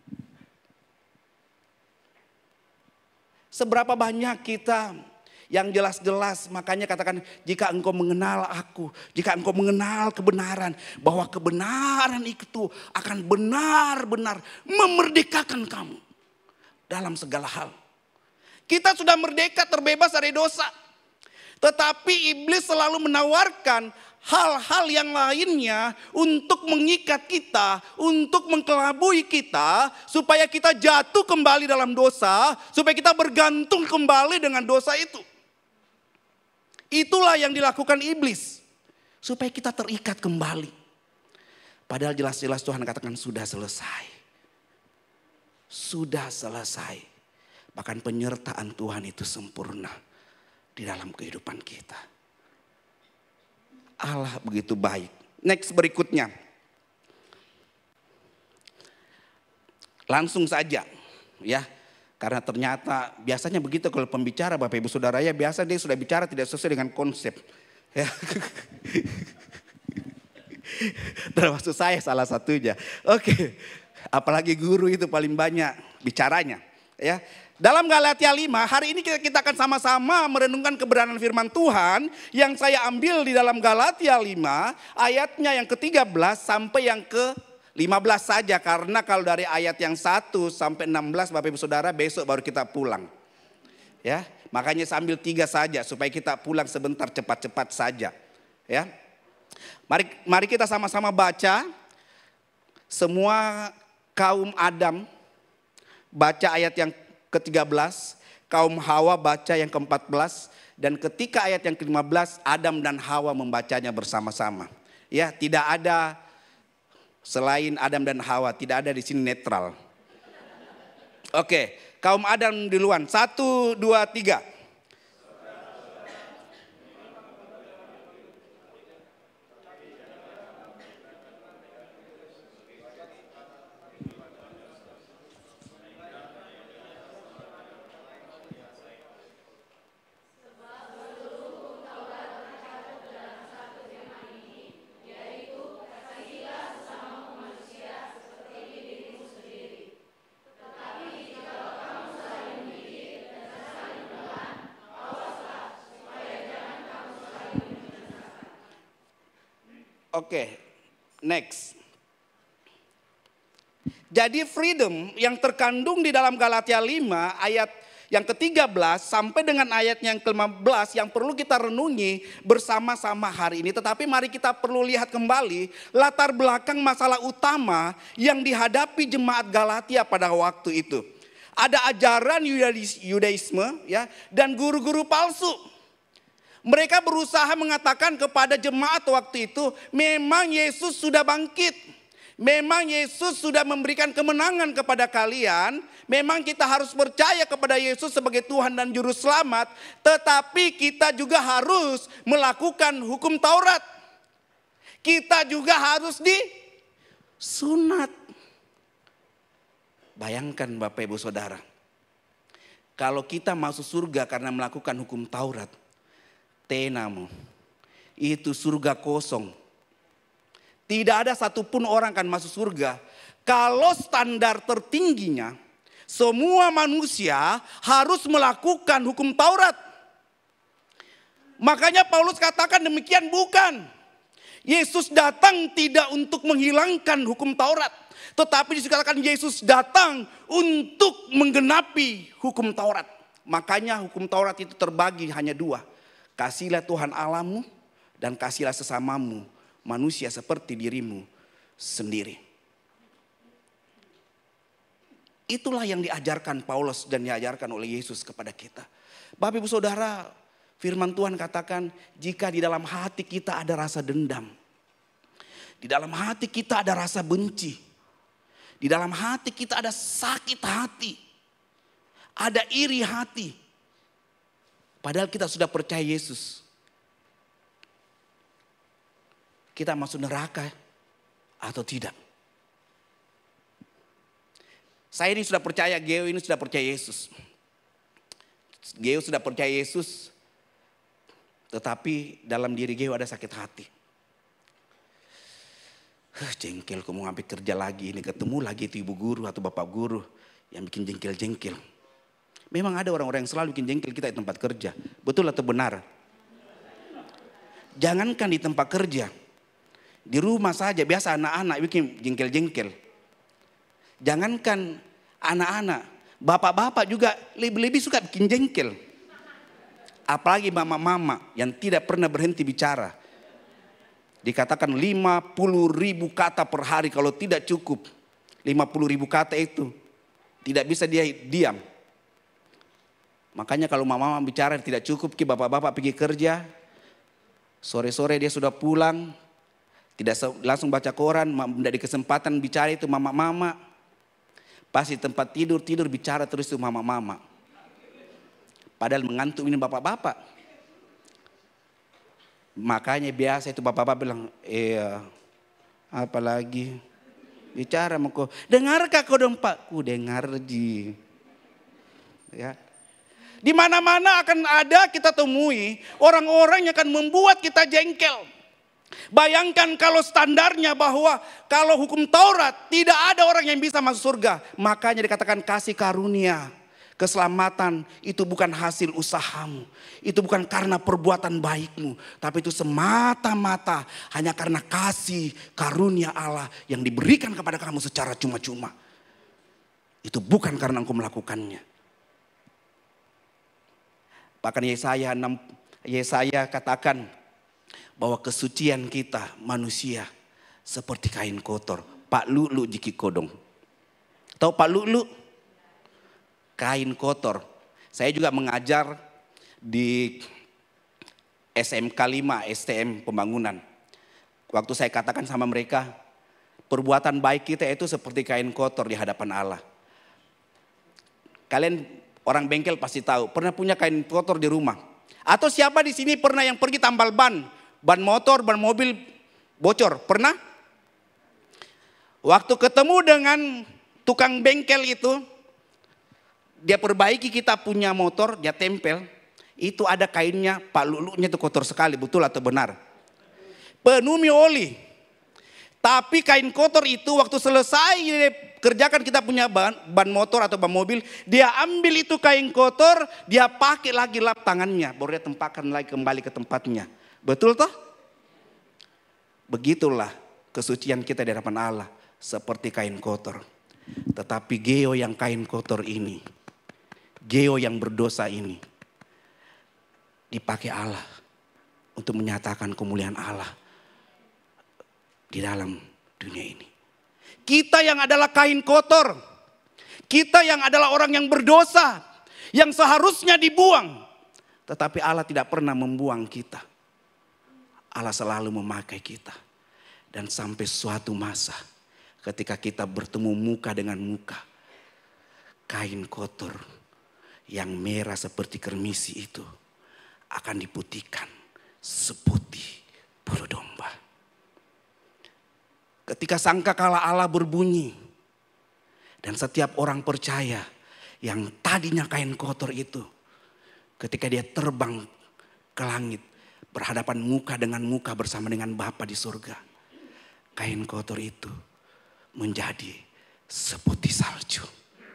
Seberapa banyak kita yang jelas-jelas, makanya katakan, jika engkau mengenal aku, jika engkau mengenal kebenaran, bahwa kebenaran itu akan benar-benar memerdekakan kamu dalam segala hal. Kita sudah merdeka, terbebas dari dosa. Tetapi iblis selalu menawarkan hal-hal yang lainnya untuk mengikat kita, untuk mengkelabui kita, supaya kita jatuh kembali dalam dosa, supaya kita bergantung kembali dengan dosa itu. Itulah yang dilakukan iblis, supaya kita terikat kembali. Padahal jelas-jelas Tuhan katakan sudah selesai. Sudah selesai. Bahkan penyertaan Tuhan itu sempurna di dalam kehidupan kita. Allah begitu baik. Next berikutnya. Langsung saja ya. Karena ternyata biasanya begitu kalau pembicara Bapak Ibu Saudara ya, biasa dia sudah bicara tidak sesuai dengan konsep. Ya. Termasuk saya salah satunya. Oke. Apalagi guru itu paling banyak bicaranya. Ya. Dalam Galatia 5 hari ini kita akan sama-sama merenungkan kebenaran firman Tuhan yang saya ambil di dalam Galatia 5 ayatnya yang ke-13 sampai yang ke-15 saja. Karena kalau dari ayat yang 1 sampai 16 Bapak Ibu Saudara besok baru kita pulang. Ya, makanya sambil 3 saja supaya kita pulang sebentar cepat-cepat saja. Ya. Mari kita sama-sama baca. Semua kaum Adam baca ayat yang ke-13, kaum Hawa baca yang ke-14, dan ketika ayat yang ke-15 Adam dan Hawa membacanya bersama-sama. Ya, tidak ada selain Adam dan Hawa, tidak ada di sini netral. Oke, kaum Adam duluan. 1, 2, 3. Oke, next. Jadi freedom yang terkandung di dalam Galatia 5 ayat yang ke-13 sampai dengan ayat yang ke-15 yang perlu kita renungi bersama-sama hari ini. Tetapi mari kita perlu lihat kembali latar belakang masalah utama yang dihadapi jemaat Galatia pada waktu itu. Ada ajaran Yudaisme ya, dan guru-guru palsu. Mereka berusaha mengatakan kepada jemaat waktu itu, memang Yesus sudah bangkit. Memang Yesus sudah memberikan kemenangan kepada kalian. Memang kita harus percaya kepada Yesus sebagai Tuhan dan Juru Selamat. Tetapi kita juga harus melakukan hukum Taurat. Kita juga harus disunat. Bayangkan Bapak Ibu Saudara. Kalau kita masuk surga karena melakukan hukum Taurat. Tenamu, itu surga kosong. Tidak ada satupun orang akan masuk surga. Kalau standar tertingginya, semua manusia harus melakukan hukum Taurat. Makanya Paulus katakan demikian, bukan. Yesus datang tidak untuk menghilangkan hukum Taurat. Tetapi dikatakan Yesus datang untuk menggenapi hukum Taurat. Makanya hukum Taurat itu terbagi hanya 2. Kasihlah Tuhan Allahmu dan kasihlah sesamamu manusia seperti dirimu sendiri. Itulah yang diajarkan Paulus dan diajarkan oleh Yesus kepada kita. Bapak Ibu Saudara, firman Tuhan katakan jika di dalam hati kita ada rasa dendam. Di dalam hati kita ada rasa benci. Di dalam hati kita ada sakit hati. Ada iri hati. Padahal kita sudah percaya Yesus. Kita masuk neraka atau tidak? Saya ini sudah percaya, Geo ini sudah percaya Yesus. Geo sudah percaya Yesus, tetapi dalam diri Geo ada sakit hati. Jengkel, kamu ngambil kerja lagi, ini ketemu lagi itu ibu guru atau bapak guru yang bikin jengkel-jengkel. Memang ada orang-orang yang selalu bikin jengkel kita di tempat kerja. Betul atau benar? Jangankan di tempat kerja, di rumah saja biasa anak-anak bikin jengkel-jengkel. Jangankan anak-anak, bapak-bapak juga lebih-lebih suka bikin jengkel. Apalagi mama-mama yang tidak pernah berhenti bicara. Dikatakan 50.000 kata per hari, kalau tidak cukup 50.000 kata itu tidak bisa dia diam. Makanya kalau mama bicara tidak cukup, bapak-bapak pergi kerja, sore-sore dia sudah pulang, tidak langsung baca koran, tidak di kesempatan bicara itu mama-mama. Pas di tempat tidur bicara terus itu mama-mama. Padahal mengantuk ini bapak-bapak. Makanya biasa itu bapak-bapak bilang, apalagi bicara sama kau. Dengarkah kau dong Pak? Ku dengar ji. Ya. Di mana-mana akan ada kita temui orang-orang yang akan membuat kita jengkel. Bayangkan kalau standarnya bahwa kalau hukum Taurat tidak ada orang yang bisa masuk surga. Makanya dikatakan kasih karunia. Keselamatan itu bukan hasil usahamu. Itu bukan karena perbuatan baikmu. Tapi itu semata-mata hanya karena kasih karunia Allah yang diberikan kepada kamu secara cuma-cuma. Itu bukan karena engkau melakukannya. Bahkan Yesaya katakan bahwa kesucian kita manusia seperti kain kotor. Pak Lulu jiki kodong. Tahu Pak Lulu? Kain kotor. Saya juga mengajar di SMK 5 STM Pembangunan. Waktu saya katakan sama mereka, perbuatan baik kita itu seperti kain kotor di hadapan Allah. Kalian orang bengkel pasti tahu, pernah punya kain kotor di rumah. Atau siapa di sini pernah yang pergi tambal ban motor, ban mobil bocor, pernah? Waktu ketemu dengan tukang bengkel itu, dia perbaiki kita punya motor, dia tempel, itu ada kainnya, Pak Lulunya itu kotor sekali, betul atau benar? Penuh oli. Tapi kain kotor itu waktu selesai kerjakan kita punya ban motor atau ban mobil, dia ambil itu kain kotor, dia pakai lagi lap tangannya, baru dia tempatkan lagi kembali ke tempatnya. Betul toh? Begitulah kesucian kita di hadapan Allah, seperti kain kotor. Tetapi Geo yang kain kotor ini, Geo yang berdosa ini, dipakai Allah untuk menyatakan kemuliaan Allah di dalam dunia ini. Kita yang adalah kain kotor, kita yang adalah orang yang berdosa, yang seharusnya dibuang, tetapi Allah tidak pernah membuang kita. Allah selalu memakai kita. Dan sampai suatu masa ketika kita bertemu muka dengan muka, kain kotor yang merah seperti kermisi itu akan diputihkan seputih bulu domba. Ketika sangkakala Allah berbunyi dan setiap orang percaya yang tadinya kain kotor itu, ketika dia terbang ke langit berhadapan muka dengan muka bersama dengan Bapa di surga, kain kotor itu menjadi seputih salju.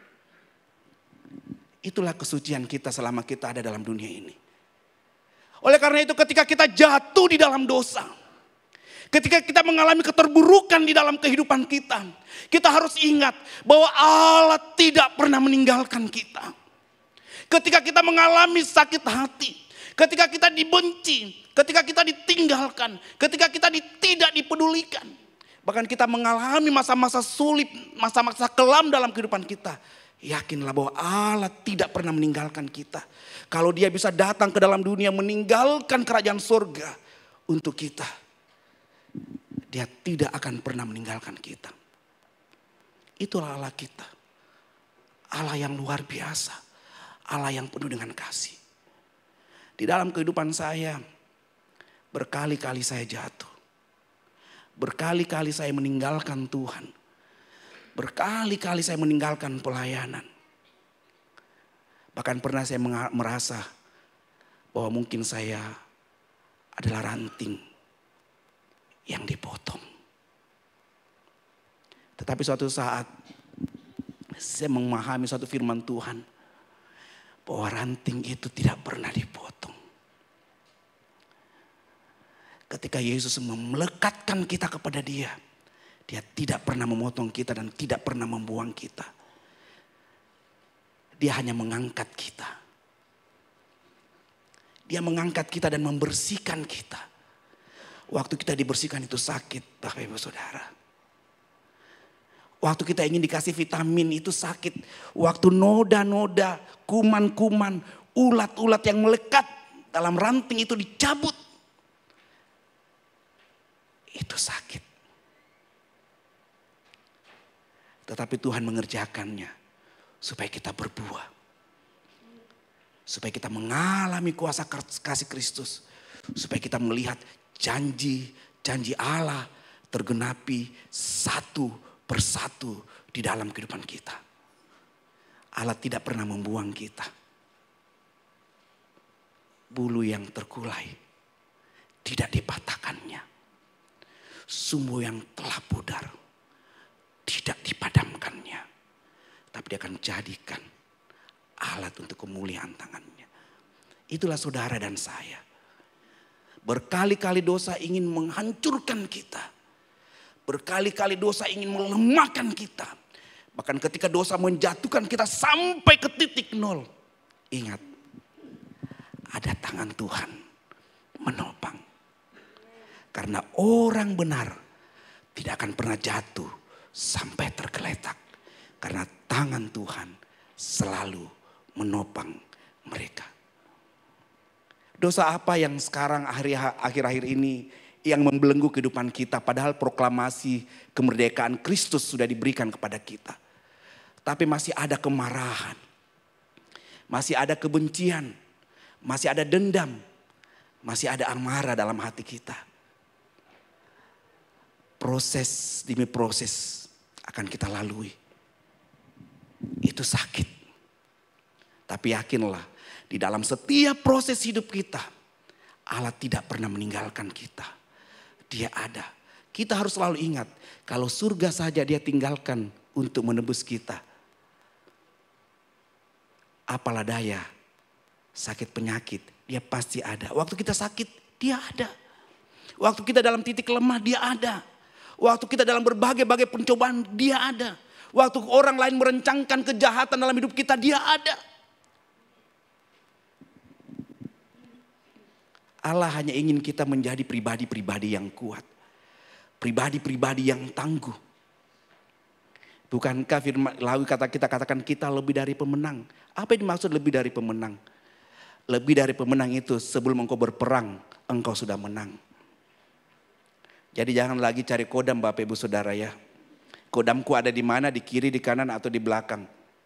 Itulah kesucian kita selama kita ada dalam dunia ini. Oleh karena itu ketika kita jatuh di dalam dosa, ketika kita mengalami keterburukan di dalam kehidupan kita, kita harus ingat bahwa Allah tidak pernah meninggalkan kita. Ketika kita mengalami sakit hati, ketika kita dibenci, ketika kita ditinggalkan, ketika kita tidak dipedulikan, bahkan kita mengalami masa-masa sulit, masa-masa kelam dalam kehidupan kita, yakinlah bahwa Allah tidak pernah meninggalkan kita. Kalau Dia bisa datang ke dalam dunia meninggalkan kerajaan surga untuk kita, Dia tidak akan pernah meninggalkan kita. Itulah Allah kita. Allah yang luar biasa. Allah yang penuh dengan kasih. Di dalam kehidupan saya, berkali-kali saya jatuh. Berkali-kali saya meninggalkan Tuhan. Berkali-kali saya meninggalkan pelayanan. Bahkan pernah saya merasa bahwa mungkin saya adalah ranting yang dipotong. Tetapi suatu saat saya memahami suatu firman Tuhan, bahwa ranting itu tidak pernah dipotong. Ketika Yesus melekatkan kita kepada Dia, Dia tidak pernah memotong kita dan tidak pernah membuang kita. Dia hanya mengangkat kita. Dia mengangkat kita dan membersihkan kita. Waktu kita dibersihkan itu sakit, Bapak Ibu Saudara. Waktu kita ingin dikasih vitamin itu sakit. Waktu noda-noda, kuman-kuman, ulat-ulat yang melekat dalam ranting itu dicabut. Itu sakit. Tetapi Tuhan mengerjakannya supaya kita berbuah. Supaya kita mengalami kuasa kasih Kristus. Supaya kita melihat janji Allah tergenapi satu persatu di dalam kehidupan kita. Allah tidak pernah membuang kita. Bulu yang terkulai tidak dipatahkannya. Sumbu yang telah pudar tidak dipadamkannya. Tapi dia akan jadikan alat untuk kemuliaan tangannya. Itulah saudara dan saya. Berkali-kali dosa ingin menghancurkan kita. Berkali-kali dosa ingin melemahkan kita. Bahkan ketika dosa menjatuhkan kita sampai ke titik nol. Ingat, ada tangan Tuhan menopang. Karena orang benar tidak akan pernah jatuh sampai tergeletak. Karena tangan Tuhan selalu menopang mereka. Dosa apa yang sekarang akhir-akhir ini yang membelenggu kehidupan kita, padahal proklamasi kemerdekaan Kristus sudah diberikan kepada kita. Tapi masih ada kemarahan, masih ada kebencian, masih ada dendam, masih ada amarah dalam hati kita. Proses demi proses akan kita lalui. Itu sakit. Tapi yakinlah, di dalam setiap proses hidup kita, Allah tidak pernah meninggalkan kita. Dia ada. Kita harus selalu ingat, kalau surga saja Dia tinggalkan untuk menebus kita. Apalah daya, sakit penyakit, Dia pasti ada. Waktu kita sakit, Dia ada. Waktu kita dalam titik lemah, Dia ada. Waktu kita dalam berbagai-bagai pencobaan, Dia ada. Waktu orang lain merencangkan kejahatan dalam hidup kita, Dia ada. Allah hanya ingin kita menjadi pribadi-pribadi yang kuat. Pribadi-pribadi yang tangguh. Bukankah firman Lawi kita katakan kita lebih dari pemenang? Apa yang dimaksud lebih dari pemenang? Lebih dari pemenang itu sebelum engkau berperang, engkau sudah menang. Jadi jangan lagi cari kodam Bapak Ibu Saudara ya. Kodamku ada di mana? Di kiri, di kanan atau di belakang.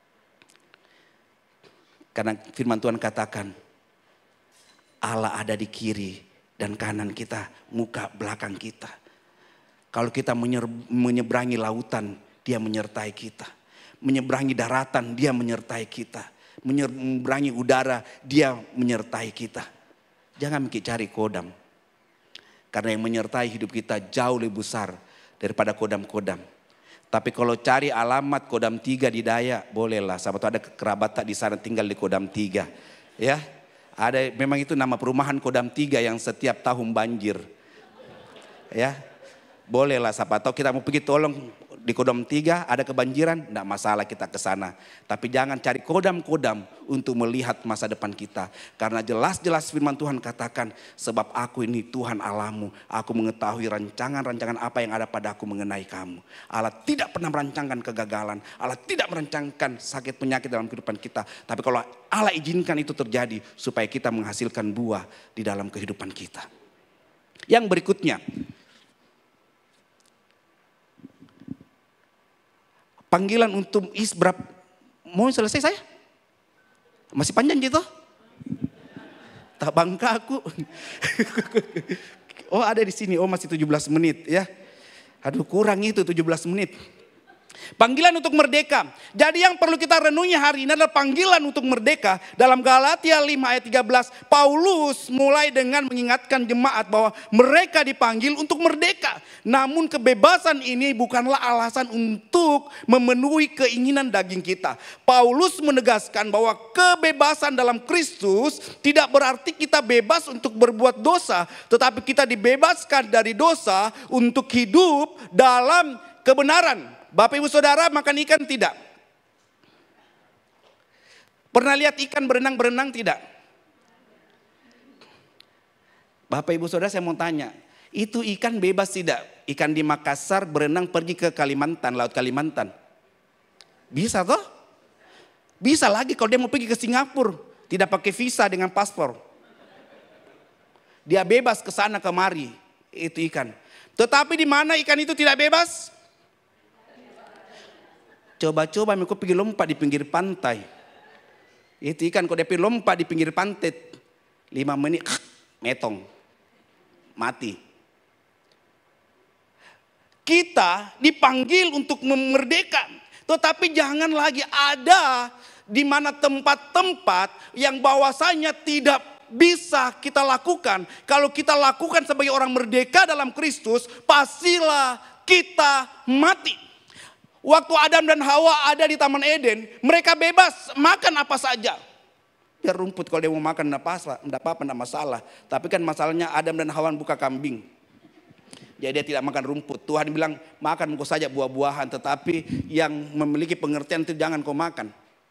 Karena firman Tuhan katakan, Allah ada di kiri dan kanan kita, muka belakang kita. Kalau kita menyeberangi lautan, Dia menyertai kita. Menyeberangi daratan, Dia menyertai kita. Menyeberangi udara, Dia menyertai kita. Jangan mikir cari kodam. Karena yang menyertai hidup kita jauh lebih besar daripada kodam-kodam. Tapi kalau cari alamat Kodam 3 di Dayak, bolehlah. Sama tuh ada kerabat tak di sana tinggal di Kodam 3. Ya, ada memang itu nama perumahan Kodam 3 yang setiap tahun banjir. Ya, bolehlah. Siapa tahu kita mau pergi tolong di Kodam 3 ada kebanjiran, tidak masalah kita ke sana. Tapi jangan cari kodam-kodam untuk melihat masa depan kita. Karena jelas-jelas firman Tuhan katakan, sebab aku ini Tuhan Allahmu, aku mengetahui rancangan-rancangan apa yang ada padaku mengenai kamu. Allah tidak pernah merancangkan kegagalan, Allah tidak merancangkan sakit penyakit dalam kehidupan kita. Tapi kalau Allah izinkan itu terjadi supaya kita menghasilkan buah di dalam kehidupan kita. Yang berikutnya, panggilan untuk isbrap. Mau selesai saya? Masih panjang gitu? Tak bangka aku. Oh ada di sini, oh masih 17 menit ya. Aduh kurang itu 17 menit. Panggilan untuk merdeka. Jadi yang perlu kita renungi hari ini adalah panggilan untuk merdeka. Dalam Galatia 5 ayat 13, Paulus mulai dengan mengingatkan jemaat bahwa mereka dipanggil untuk merdeka. Namun kebebasan ini bukanlah alasan untuk memenuhi keinginan daging kita. Paulus menegaskan bahwa kebebasan dalam Kristus tidak berarti kita bebas untuk berbuat dosa. Tetapi kita dibebaskan dari dosa untuk hidup dalam kebenaran. Bapak ibu saudara makan ikan tidak? Pernah lihat ikan berenang-berenang tidak? Bapak ibu saudara saya mau tanya, itu ikan bebas tidak? Ikan di Makassar berenang pergi ke Kalimantan, Laut Kalimantan. Bisa toh? Bisa lagi kalau dia mau pergi ke Singapura, tidak pakai visa dengan paspor. Dia bebas ke sana kemari, itu ikan. Tetapi di mana ikan itu tidak bebas? Coba-coba aku pergi lompat di pinggir pantai. Itu ikan kalau dia pergi lompat di pinggir pantai 5 menit metong. Mati. Kita dipanggil untuk memerdeka. Tetapi jangan lagi ada di mana tempat-tempat yang bahwasanya tidak bisa kita lakukan. Kalau kita lakukan sebagai orang merdeka dalam Kristus, pastilah kita mati. Waktu Adam dan Hawa ada di Taman Eden, mereka bebas makan apa saja. Ya rumput kalau dia mau makan enggak apa-apa, enggak masalah. Tapi kan masalahnya Adam dan Hawa buka kambing. Jadi dia tidak makan rumput. Tuhan bilang makan kau saja buah-buahan, tetapi yang memiliki pengertian itu jangan kau makan.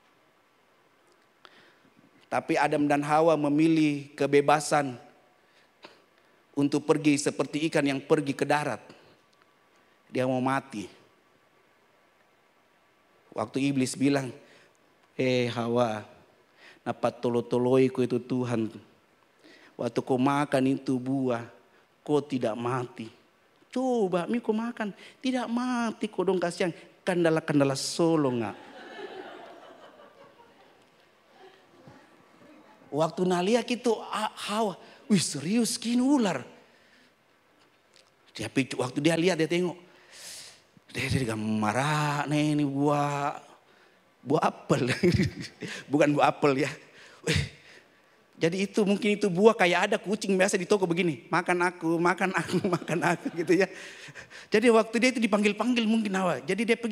Tapi Adam dan Hawa memilih kebebasan untuk pergi seperti ikan yang pergi ke darat. Dia mau mati. Waktu iblis bilang, Hawa, napa tolo-toloiku itu Tuhan. Waktu kau makan itu buah, kau tidak mati. Coba kau makan, tidak mati kau dong kasihan. Kandala-kandala solo nggak. Waktu naliak itu Hawa, wih serius kini ular. Tapi waktu dia lihat dia tengok. Dia marah nih ini buah apel. Bukan buah apel ya. Jadi itu mungkin itu buah kayak ada kucing biasa di toko begini. Makan aku gitu ya. Jadi waktu dia itu dipanggil-panggil mungkin Hawa. Jadi dia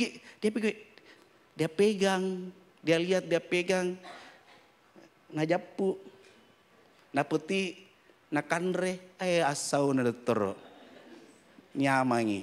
pegang, dia lihat dia pegang. Ngajapu, napeti, nakandre, asau nadetoro. Nyamangi.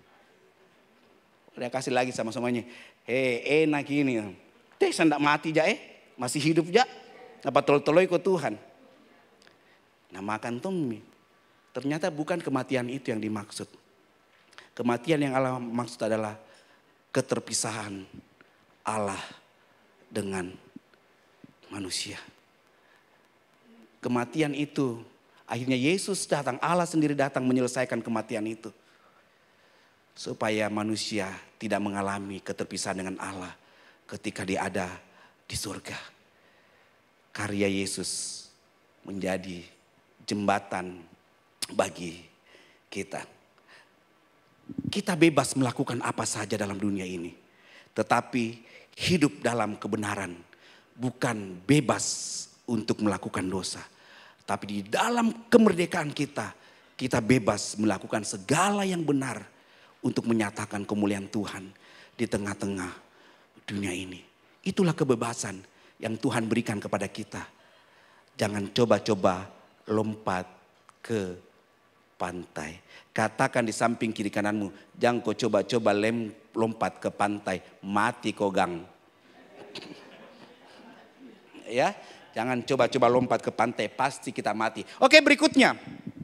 Dia kasih lagi sama semuanya. Enak ini. Saya tidak mati ja masih hidup ja. Apa tol-toloi ke Tuhan. Nah makan tommi. Ternyata bukan kematian itu yang dimaksud. Kematian yang Allah maksud adalah keterpisahan Allah dengan manusia. Kematian itu akhirnya Yesus datang, Allah sendiri datang menyelesaikan kematian itu. Supaya manusia tidak mengalami keterpisahan dengan Allah ketika dia ada di surga. Karya Yesus menjadi jembatan bagi kita. Kita bebas melakukan apa saja dalam dunia ini. Tetapi hidup dalam kebenaran bukan bebas untuk melakukan dosa. Tapi di dalam kemerdekaan kita, kita bebas melakukan segala yang benar untuk menyatakan kemuliaan Tuhan di tengah-tengah dunia ini. Itulah kebebasan yang Tuhan berikan kepada kita. Jangan coba-coba lompat ke pantai. Katakan di samping kiri kananmu, jangan kau coba-coba lompat ke pantai, mati kau gang. Ya, jangan coba-coba lompat ke pantai, pasti kita mati. Oke, berikutnya.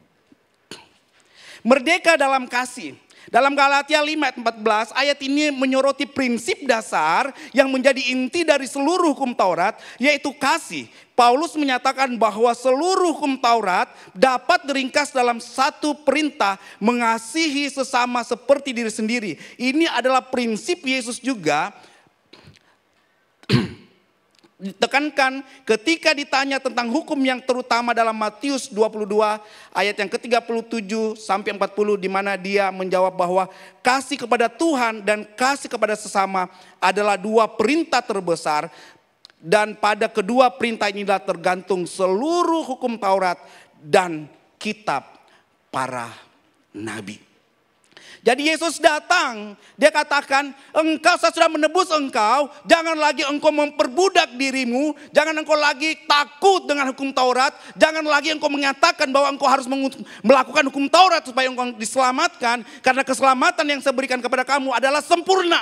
Merdeka dalam kasih. Dalam Galatia 5 ayat 14, ayat ini menyoroti prinsip dasar yang menjadi inti dari seluruh hukum Taurat, yaitu kasih. Paulus menyatakan bahwa seluruh hukum Taurat dapat diringkas dalam satu perintah, mengasihi sesama seperti diri sendiri. Ini adalah prinsip Yesus juga ditekankan ketika ditanya tentang hukum yang terutama dalam Matius 22 ayat yang ke-37 sampai 40, di mana dia menjawab bahwa kasih kepada Tuhan dan kasih kepada sesama adalah dua perintah terbesar, dan pada kedua perintah inilah tergantung seluruh hukum Taurat dan kitab para nabi. Jadi Yesus datang, dia katakan, engkau, saya sudah menebus engkau, jangan lagi engkau memperbudak dirimu, jangan engkau lagi takut dengan hukum Taurat, jangan lagi engkau mengatakan bahwa engkau harus melakukan hukum Taurat supaya engkau diselamatkan, karena keselamatan yang saya berikan kepada kamu adalah sempurna.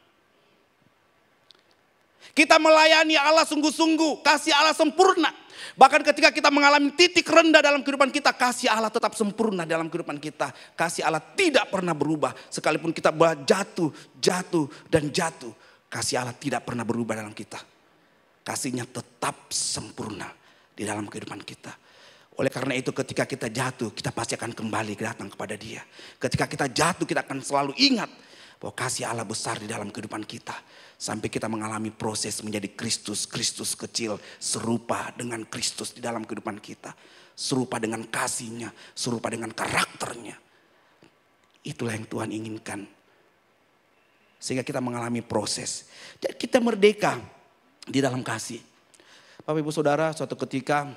Kita melayani Allah sungguh-sungguh, kasih Allah sempurna. Bahkan ketika kita mengalami titik rendah dalam kehidupan kita, kasih Allah tetap sempurna dalam kehidupan kita. Kasih Allah tidak pernah berubah. Sekalipun kita jatuh, dan jatuh. Kasih Allah tidak pernah berubah dalam kita. Kasihnya tetap sempurna di dalam kehidupan kita. Oleh karena itu ketika kita jatuh, kita pasti akan kembali datang kepada Dia. Ketika kita jatuh, kita akan selalu ingat bahwa kasih Allah besar di dalam kehidupan kita. Sampai kita mengalami proses menjadi Kristus kecil, serupa dengan Kristus di dalam kehidupan kita. Serupa dengan kasihnya, serupa dengan karakternya. Itulah yang Tuhan inginkan. Sehingga kita mengalami proses. Dan kita merdeka di dalam kasih. Bapak Ibu Saudara, suatu ketika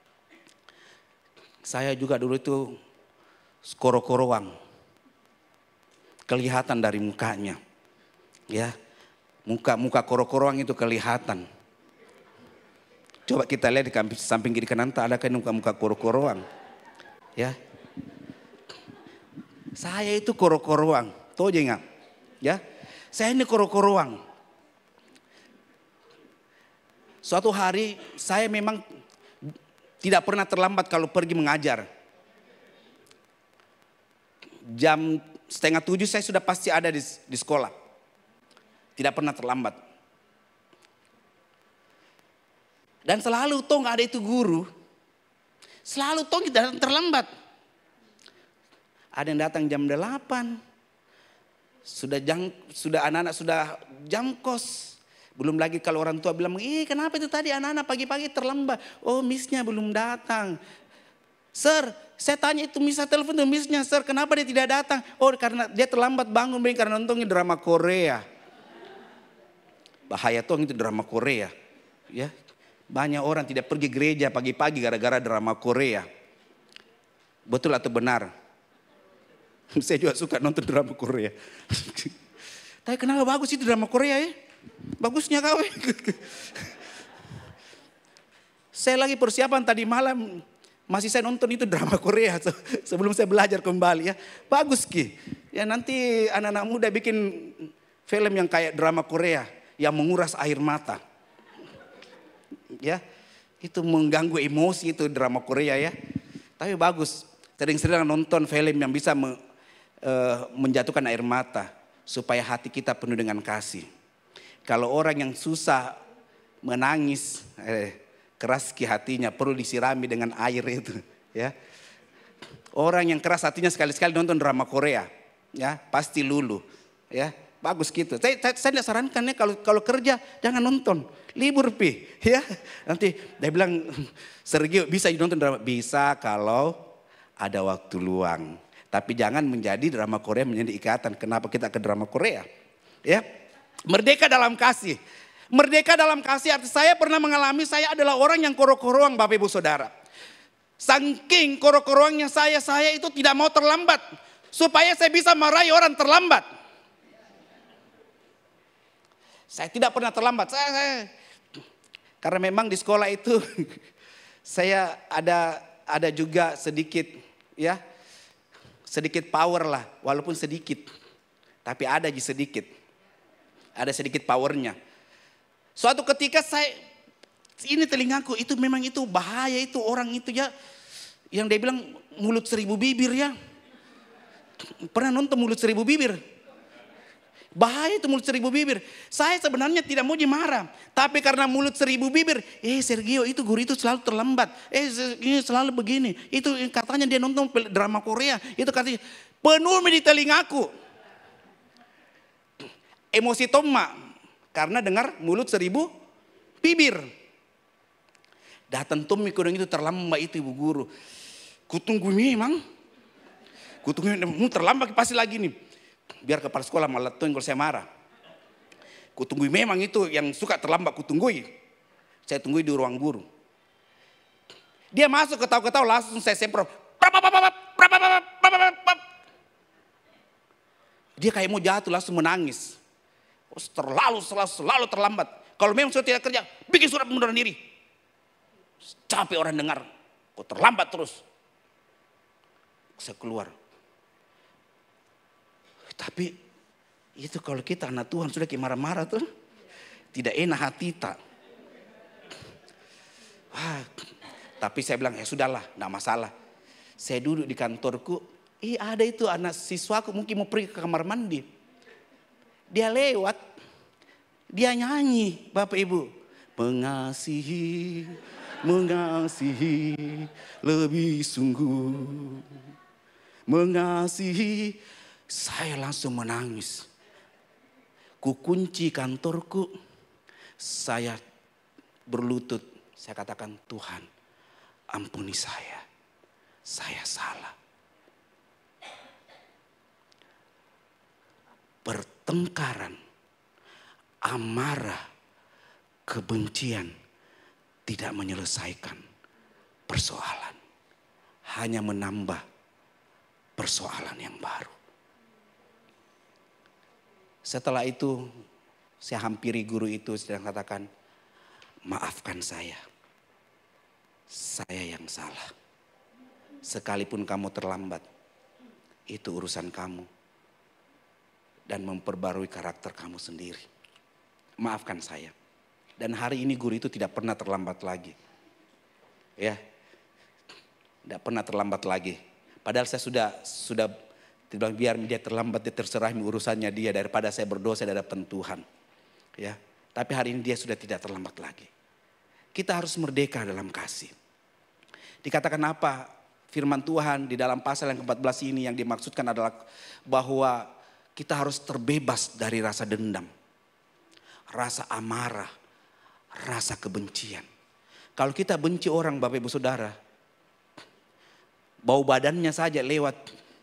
saya juga dulu itu koro-koroang. Kelihatan dari mukanya. Ya. Muka koro-koroang itu kelihatan. Coba kita lihat di samping kiri kanan, ada kan muka koro-koroang. Ya. Saya itu koro-koroang. Tahu aja enggak? Ya. Saya ini koro-koroang. Suatu hari saya memang tidak pernah terlambat kalau pergi mengajar. Jam 6:30 saya sudah pasti ada di sekolah. Tidak pernah terlambat. Dan selalu toh gak ada itu guru. Selalu toh kita terlambat. Ada yang datang jam 8. Sudah anak-anak sudah jam kos. Belum lagi kalau orang tua bilang, kenapa itu tadi anak-anak pagi-pagi terlambat. Oh missnya belum datang. Sir, saya tanya itu misa telepon tuh missnya. Sir, kenapa dia tidak datang? Oh karena dia terlambat bangun karena nontonnya drama Korea. Bahaya tuh itu drama Korea. Ya, banyak orang tidak pergi gereja pagi-pagi gara-gara drama Korea. Betul atau benar? Saya juga suka nonton drama Korea. Tapi kenapa bagus itu drama Korea ya? Bagusnya kau. Saya lagi persiapan tadi malam. Masih saya nonton itu drama Korea sebelum saya belajar kembali ya. Bagus Ki. Ya nanti anak-anak muda bikin film yang kayak drama Korea. Yang menguras air mata. Ya, itu mengganggu emosi itu drama Korea ya. Tapi bagus, sering-sering nonton film yang bisa menjatuhkan air mata. Supaya hati kita penuh dengan kasih. Kalau orang yang susah menangis, keras hatinya perlu disirami dengan air itu. Ya. Orang yang keras hatinya sekali-sekali nonton drama Korea. Ya, pasti luluh. Ya. Bagus gitu. Saya tidak sarankan ya kalau kerja jangan nonton. Libur ya. Nanti dia bilang Sergio bisa nonton drama. Bisa kalau ada waktu luang. Tapi jangan menjadi drama Korea menjadi ikatan. Kenapa kita ke drama Korea? Ya. Merdeka dalam kasih. Merdeka dalam kasih arti saya pernah mengalami saya adalah orang yang koro-koroang Bapak Ibu Saudara. Saking koro-koroangnya saya itu tidak mau terlambat. Supaya saya bisa marahi orang terlambat. Saya tidak pernah terlambat. Karena memang di sekolah itu saya ada juga sedikit ya. Sedikit power lah, walaupun sedikit. Tapi ada aja sedikit. Ada sedikit powernya. Suatu ketika ini telingaku itu memang itu bahaya itu orang itu ya. Yang dia bilang mulut 1000 bibir ya. Pernah nonton mulut 1000 bibir? Bahaya itu mulut 1000 bibir. Saya sebenarnya tidak mau marah. Tapi karena mulut 1000 bibir. Sergio itu guru itu selalu terlambat. Selalu begini. Itu katanya dia nonton drama Korea. Itu katanya penuh di telingaku. Emosi Toma. Karena dengar mulut 1000 bibir. Datang Tommy kodong itu terlambat itu ibu guru. Kutunggu memang. Kutunggu terlambat pasti lagi nih. Biar kepala sekolah malah kalau saya marah. Kutunggu memang itu yang suka terlambat kutunggui. Saya tunggui di ruang guru. Dia masuk ketawa-ketawa langsung saya semprot. Dia kayak mau jatuh langsung menangis. Selalu terlambat. Kalau memang sudah tidak kerja, bikin surat pengunduran diri. Capek orang dengar. Kok terlambat terus. Saya keluar. Tapi itu kalau kita anak Tuhan sudah kayak marah-marah tuh. Tidak enak hati tak. Tapi saya bilang ya sudahlah, tidak masalah. Saya duduk di kantorku. Ada itu anak siswaku mungkin mau pergi ke kamar mandi. Dia lewat. Dia nyanyi Bapak Ibu. Mengasihi, mengasihi lebih sungguh. Mengasihi. Saya langsung menangis. Kukunci kantorku. Saya berlutut. Saya katakan Tuhan ampuni saya. Saya salah. Pertengkaran, amarah, kebencian tidak menyelesaikan persoalan. Hanya menambah persoalan yang baru. Setelah itu saya hampiri guru itu sedang katakan, maafkan saya. Saya yang salah. Sekalipun kamu terlambat, itu urusan kamu. Dan memperbarui karakter kamu sendiri. Maafkan saya. Dan hari ini guru itu tidak pernah terlambat lagi. Ya, tidak pernah terlambat lagi. Padahal saya sudah biar dia terlambat, dia terserah urusannya dia daripada saya berdosa di hadapan Tuhan. Ya, tapi hari ini dia sudah tidak terlambat lagi. Kita harus merdeka dalam kasih. Dikatakan apa? Firman Tuhan di dalam pasal yang ke-14 ini yang dimaksudkan adalah bahwa kita harus terbebas dari rasa dendam, rasa amarah, rasa kebencian. Kalau kita benci orang Bapak Ibu Saudara, bau badannya saja lewat.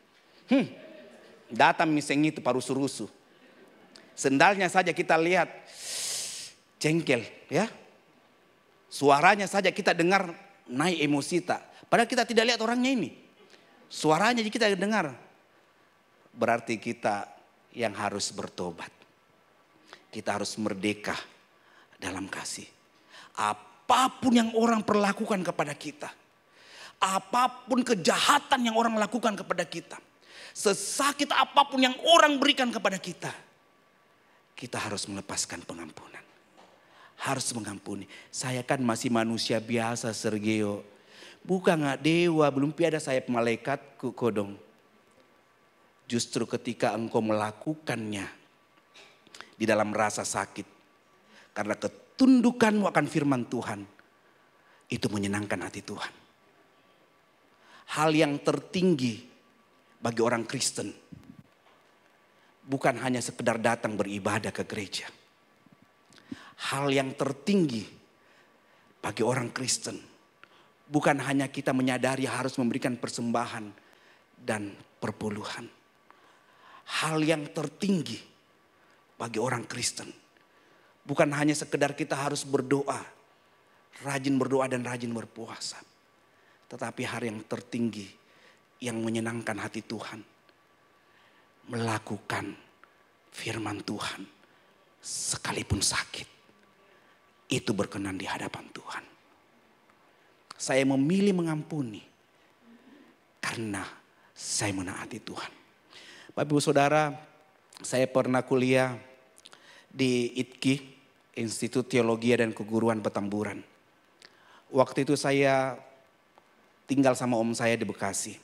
Datang miseng itu parusu-rusu. Sendalnya saja kita lihat jengkel ya. Suaranya saja kita dengar naik emosi tak. Padahal kita tidak lihat orangnya ini. Suaranya kita dengar. Berarti kita yang harus bertobat. Kita harus merdeka dalam kasih. Apapun yang orang perlakukan kepada kita. Apapun kejahatan yang orang lakukan kepada kita. Sesakit apapun yang orang berikan kepada kita. Kita harus melepaskan pengampunan. Harus mengampuni. Saya kan masih manusia biasa Sergio. Bukan nggak dewa, belum ada sayap malaikatku kodong. Justru ketika engkau melakukannya di dalam rasa sakit. Karena ketundukanmu akan firman Tuhan. Itu menyenangkan hati Tuhan. Hal yang tertinggi bagi orang Kristen. Bukan hanya sekedar datang beribadah ke gereja. Hal yang tertinggi bagi orang Kristen. Bukan hanya kita menyadari harus memberikan persembahan dan perpuluhan. Hal yang tertinggi bagi orang Kristen. Bukan hanya sekedar kita harus berdoa. Rajin berdoa dan rajin berpuasa. Tetapi hal yang tertinggi yang menyenangkan hati Tuhan. Melakukan firman Tuhan sekalipun sakit. Itu berkenan di hadapan Tuhan. Saya memilih mengampuni karena saya menaati Tuhan. Bapak Ibu Saudara, saya pernah kuliah di ITKI, Institut Teologi dan Keguruan Petamburan. Waktu itu saya tinggal sama om saya di Bekasi.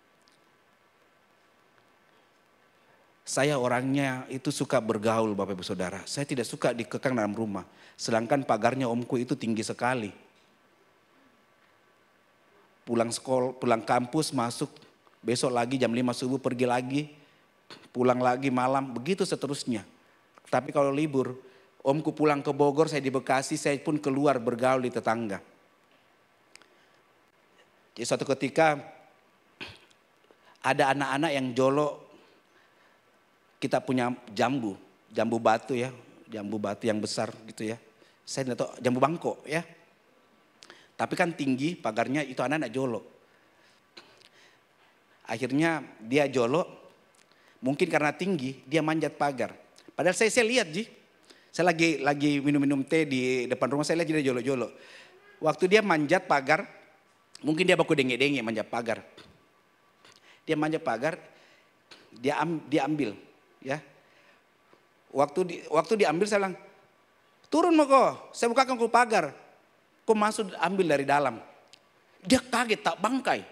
Saya orangnya itu suka bergaul Bapak Ibu Saudara. Saya tidak suka dikekang dalam rumah. Sedangkan pagarnya omku itu tinggi sekali. Pulang sekolah, pulang kampus masuk, besok lagi jam 5 subuh pergi lagi. Pulang lagi malam, begitu seterusnya. Tapi kalau libur, Omku pulang ke Bogor, saya di Bekasi, saya pun keluar bergaul di tetangga. Jadi suatu ketika ada anak-anak yang jolo, kita punya jambu batu ya, jambu batu yang besar gitu ya. Saya tidak tahu, jambu bangkok ya. Tapi kan tinggi pagarnya, itu anak-anak jolo. Akhirnya dia jolo, mungkin karena tinggi dia manjat pagar. Padahal saya lihat Ji, saya lagi minum-minum teh di depan rumah, saya lihat dia jolo-jolo. Waktu dia manjat pagar, mungkin dia baku denge-denge manjat pagar. Dia manjat pagar, dia ambil ya. Waktu diambil saya bilang, turun mau kok, saya bukakan ku pagar. Kok masuk ambil dari dalam. Dia kaget tak bangkai.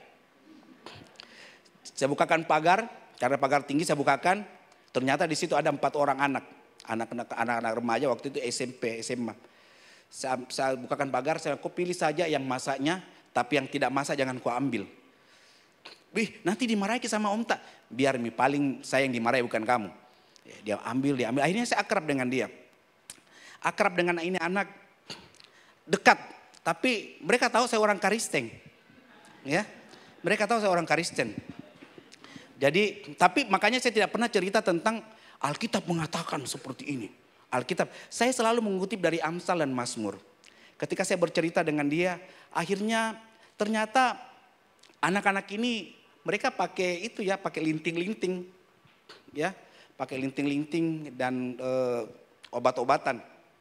Saya bukakan pagar, karena pagar tinggi saya bukakan. Ternyata di situ ada 4 orang anak-anak remaja waktu itu SMP, SMA. Saya bukakan pagar, saya kok pilih saja yang masaknya, tapi yang tidak masak jangan kau ambil. Wih, nanti dimarahi sama Om tak? Biar paling saya yang dimarahi bukan kamu. Dia ambil. Akhirnya saya akrab dengan dia. Akrab dengan ini anak, dekat. Tapi mereka tahu saya orang Kristen. Ya, mereka tahu saya orang Kristen. Jadi, tapi makanya saya tidak pernah cerita tentang Alkitab mengatakan seperti ini. Alkitab, saya selalu mengutip dari Amsal dan Mazmur. Ketika saya bercerita dengan dia, akhirnya ternyata anak-anak ini mereka pakai itu ya, pakai linting-linting, ya, pakai linting-linting dan obat-obatan.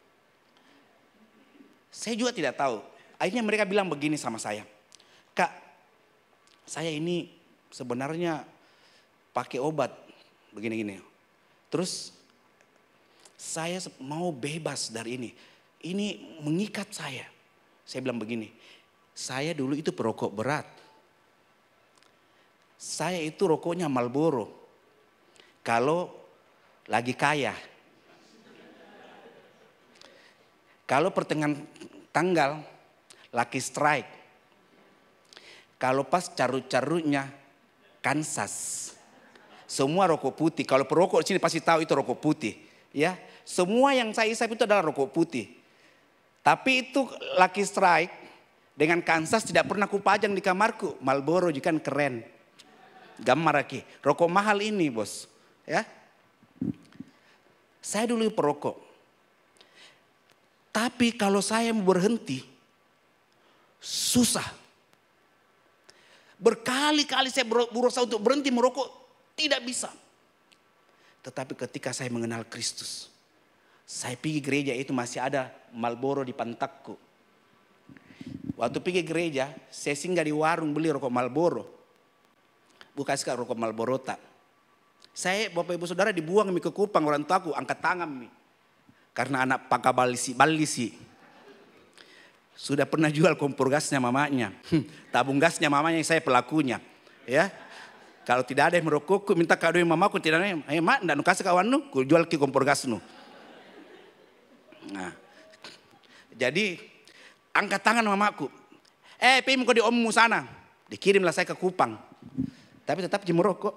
Saya juga tidak tahu. Akhirnya mereka bilang begini sama saya, Kak, saya ini sebenarnya pakai obat begini-gini. Terus saya mau bebas dari ini. Ini mengikat saya. Saya bilang begini, saya dulu itu perokok berat. Saya itu rokoknya Marlboro. Kalau lagi kaya. Kalau pertengahan tanggal, Lucky Strike. Kalau pas carut-carutnya, Kansas. Semua rokok putih. Kalau perokok di sini pasti tahu itu rokok putih. Ya, semua yang saya isap itu adalah rokok putih. Tapi itu Lucky Strike dengan Kansas tidak pernah kupajang di kamarku. Marlboro juga kan keren. Gambar lagi. Rokok mahal ini bos. Ya, saya dulu perokok. Tapi kalau saya mau berhenti, susah. Berkali-kali saya berusaha untuk berhenti merokok, tidak bisa. Tetapi ketika saya mengenal Kristus, saya pergi gereja itu masih ada Marlboro di pantatku. Waktu pergi gereja, saya singgah di warung beli rokok Marlboro. Bukan sekarang rokok Marlboro tak. Saya Bapak Ibu Saudara dibuang ke Kupang, orang tuaku angkat tangan mi. Karena anak pakai balisi. Sudah pernah jual kompor gasnya mamanya. Tabung gasnya mamanya saya pelakunya. Ya. Kalau tidak ada yang merokokku minta kadoin mamaku, tidak ada. Mak ndak nu kasih kawan nu, ku jual ki kompor gas nu. Nah. Jadi angkat tangan mamaku. Pim kau di ommu sana. Dikirimlah saya ke Kupang. Tapi tetap merokok.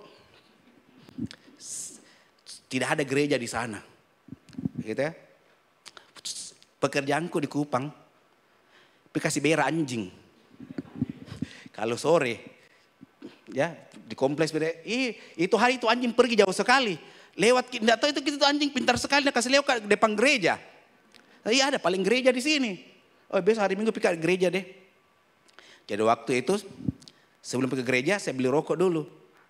Tidak ada gereja di sana. Gitu ya. Pekerjaanku di Kupang, kasih bera anjing. Kalau sore, ya di kompleks beda. Itu hari itu anjing pergi jauh sekali. Lewat, tidak tahu itu anjing pintar sekali kasih lewat ke depan gereja. Iya ada paling gereja di sini. Oh besok hari Minggu pergi ke gereja deh. Jadi waktu itu sebelum pergi ke gereja saya beli rokok dulu.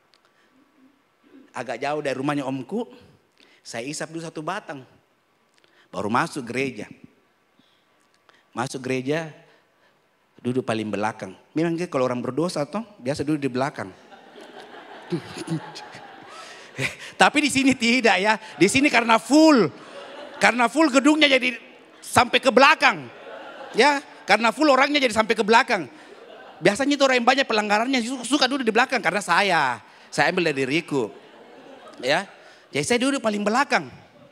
Agak jauh dari rumahnya omku, saya isap dulu 1 batang. Baru masuk gereja. Masuk gereja, duduk paling belakang. Memang kalau orang berdosa toh biasa duduk di belakang. Tapi di sini tidak ya. Di sini karena full gedungnya jadi sampai ke belakang. Ya, karena full orangnya jadi sampai ke belakang. Biasanya itu orang yang banyak pelanggarannya suka duduk di belakang karena saya ambil dari diriku. Ya, jadi saya duduk paling belakang.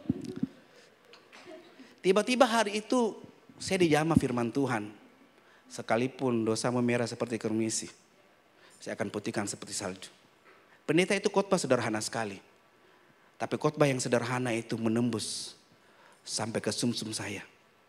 Tiba-tiba hari itu saya dijamah firman Tuhan. Sekalipun dosa memerah seperti kermisi, saya akan putihkan seperti salju. Pendeta itu khotbah sederhana sekali. Tapi khotbah yang sederhana itu menembus sampai ke sumsum saya.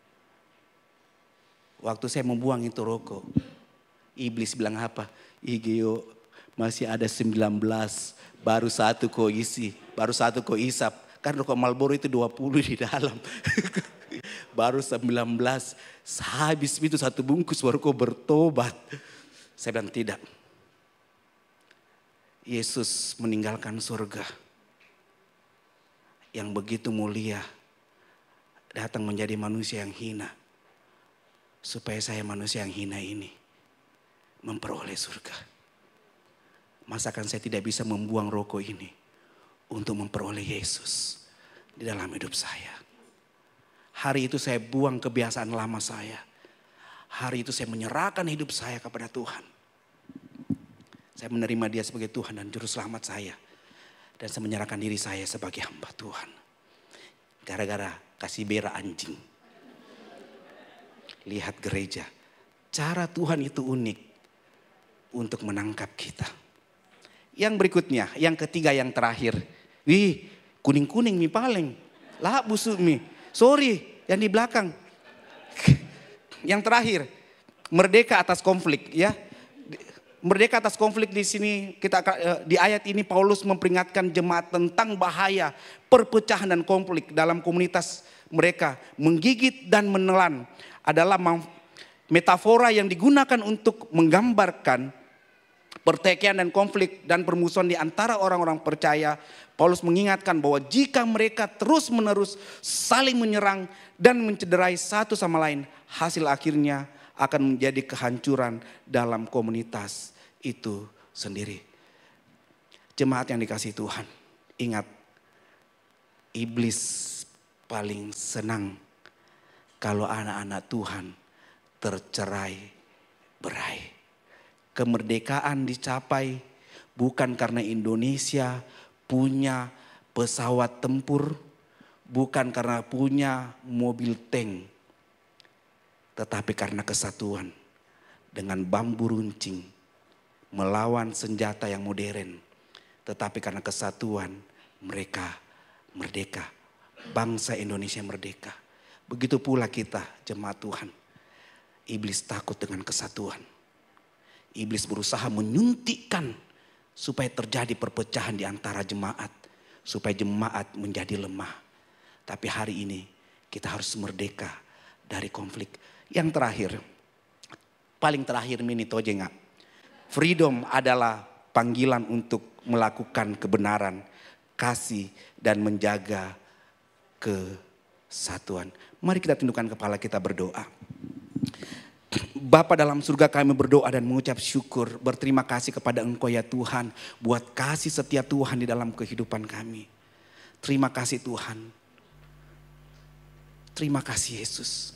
Waktu saya membuang itu rokok, iblis bilang apa? Igeo masih ada 19, baru 1 kau isi, baru 1 kau isap. Kan rokok Marlboro itu 20 di dalam. Baru 19, habis itu 1 bungkus baru kau bertobat. Saya bilang tidak. Yesus meninggalkan surga yang begitu mulia, datang menjadi manusia yang hina, supaya saya manusia yang hina ini memperoleh surga. Masakan saya tidak bisa membuang rokok ini untuk memperoleh Yesus di dalam hidup saya. Hari itu saya buang kebiasaan lama saya. Hari itu saya menyerahkan hidup saya kepada Tuhan. Saya menerima Dia sebagai Tuhan dan Juru Selamat saya. Dan saya menyerahkan diri saya sebagai hamba Tuhan. Gara-gara kasih berak anjing. Lihat gereja. Cara Tuhan itu unik untuk menangkap kita. Yang berikutnya, yang ketiga, yang terakhir. Wih, kuning-kuning mi paling. Lah busuk mi. Sorry, yang di belakang. Yang terakhir, merdeka atas konflik ya. Merdeka atas konflik di sini di ayat ini Paulus memperingatkan jemaat tentang bahaya perpecahan dan konflik dalam komunitas mereka. Menggigit dan menelan adalah metafora yang digunakan untuk menggambarkan pertikaian dan konflik dan permusuhan di antara orang-orang percaya. Paulus mengingatkan bahwa jika mereka terus-menerus saling menyerang dan mencederai satu sama lain, hasil akhirnya akan menjadi kehancuran dalam komunitas itu sendiri. Jemaat yang dikasihi Tuhan, ingat, iblis paling senang kalau anak-anak Tuhan tercerai berai. Kemerdekaan dicapai bukan karena Indonesia punya pesawat tempur, bukan karena punya mobil tank, tetapi karena kesatuan dengan bambu runcing melawan senjata yang modern. Tetapi karena kesatuan mereka merdeka. Bangsa Indonesia merdeka. Begitu pula kita jemaat Tuhan. Iblis takut dengan kesatuan. Iblis berusaha menyuntikkan supaya terjadi perpecahan di antara jemaat. Supaya jemaat menjadi lemah. Tapi hari ini kita harus merdeka dari konflik. Yang terakhir, paling terakhir mini tojenga. Freedom adalah panggilan untuk melakukan kebenaran, kasih dan menjaga kesatuan. Mari kita tundukkan kepala kita berdoa. Bapa dalam surga, kami berdoa dan mengucap syukur, berterima kasih kepada Engkau ya Tuhan, buat kasih setia Tuhan di dalam kehidupan kami. Terima kasih Tuhan. Terima kasih Yesus.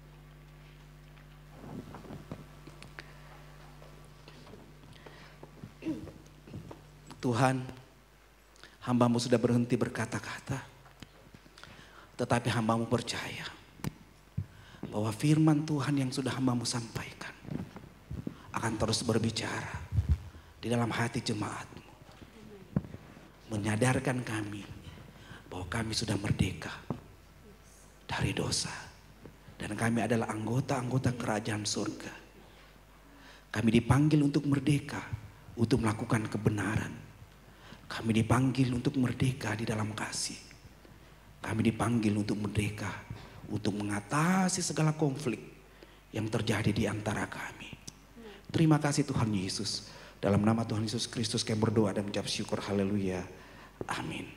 Tuhan, hamba-Mu sudah berhenti berkata-kata. Tetapi hamba-Mu percaya bahwa firman Tuhan yang sudah hamba-Mu sampaikan akan terus berbicara di dalam hati jemaat-Mu. Menyadarkan kami bahwa kami sudah merdeka dari dosa. Dan kami adalah anggota-anggota kerajaan surga. Kami dipanggil untuk merdeka, untuk melakukan kebenaran. Kami dipanggil untuk merdeka di dalam kasih. Kami dipanggil untuk merdeka, untuk mengatasi segala konflik yang terjadi di antara kami. Terima kasih Tuhan Yesus. Dalam nama Tuhan Yesus Kristus kami berdoa dan mengucap syukur. Haleluya. Amin.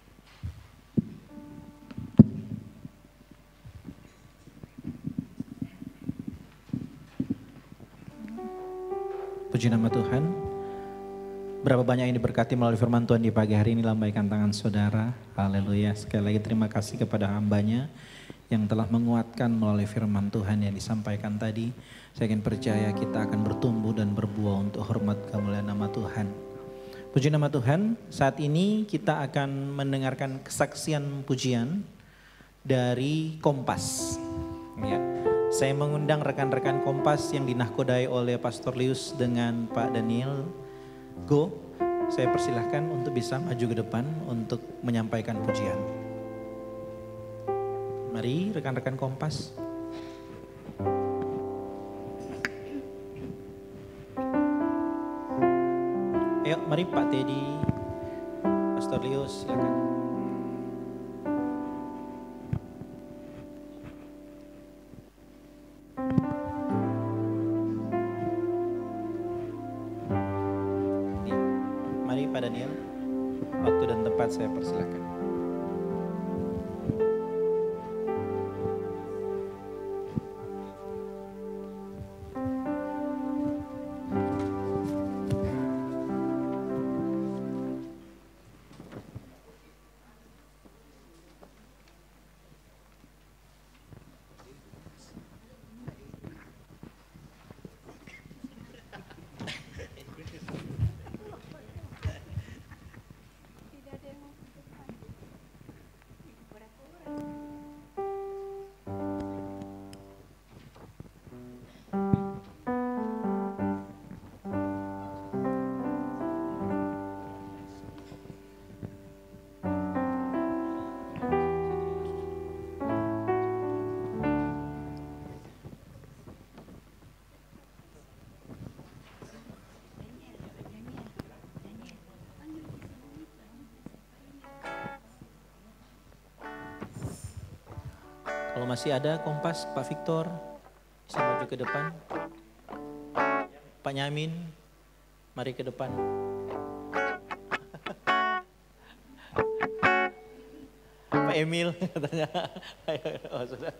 Puji nama Tuhan. Berapa banyak yang diberkati melalui firman Tuhan di pagi hari ini, lambaikan tangan saudara. Haleluya. Sekali lagi terima kasih kepada hambanya yang telah menguatkan melalui firman Tuhan yang disampaikan tadi. Saya ingin percaya kita akan bertumbuh dan berbuah untuk hormat kemuliaan nama Tuhan. Puji nama Tuhan. Saat ini kita akan mendengarkan kesaksian pujian dari Kompas. Ya. Saya mengundang rekan-rekan Kompas yang dinahkodai oleh Pastor Lius dengan Pak Daniel Go. Saya persilahkan untuk bisa maju ke depan untuk menyampaikan pujian. Mari rekan-rekan Kompas. Ayo mari Pak Teddy, Pastor Lius silakan. Ya, mari Pak Daniel, waktu dan tempat saya persilakan. Kalau masih ada Kompas, Pak Victor bisa maju ke depan. Pak Nyamin, mari ke depan. Pak Emil katanya. Oh, sudah.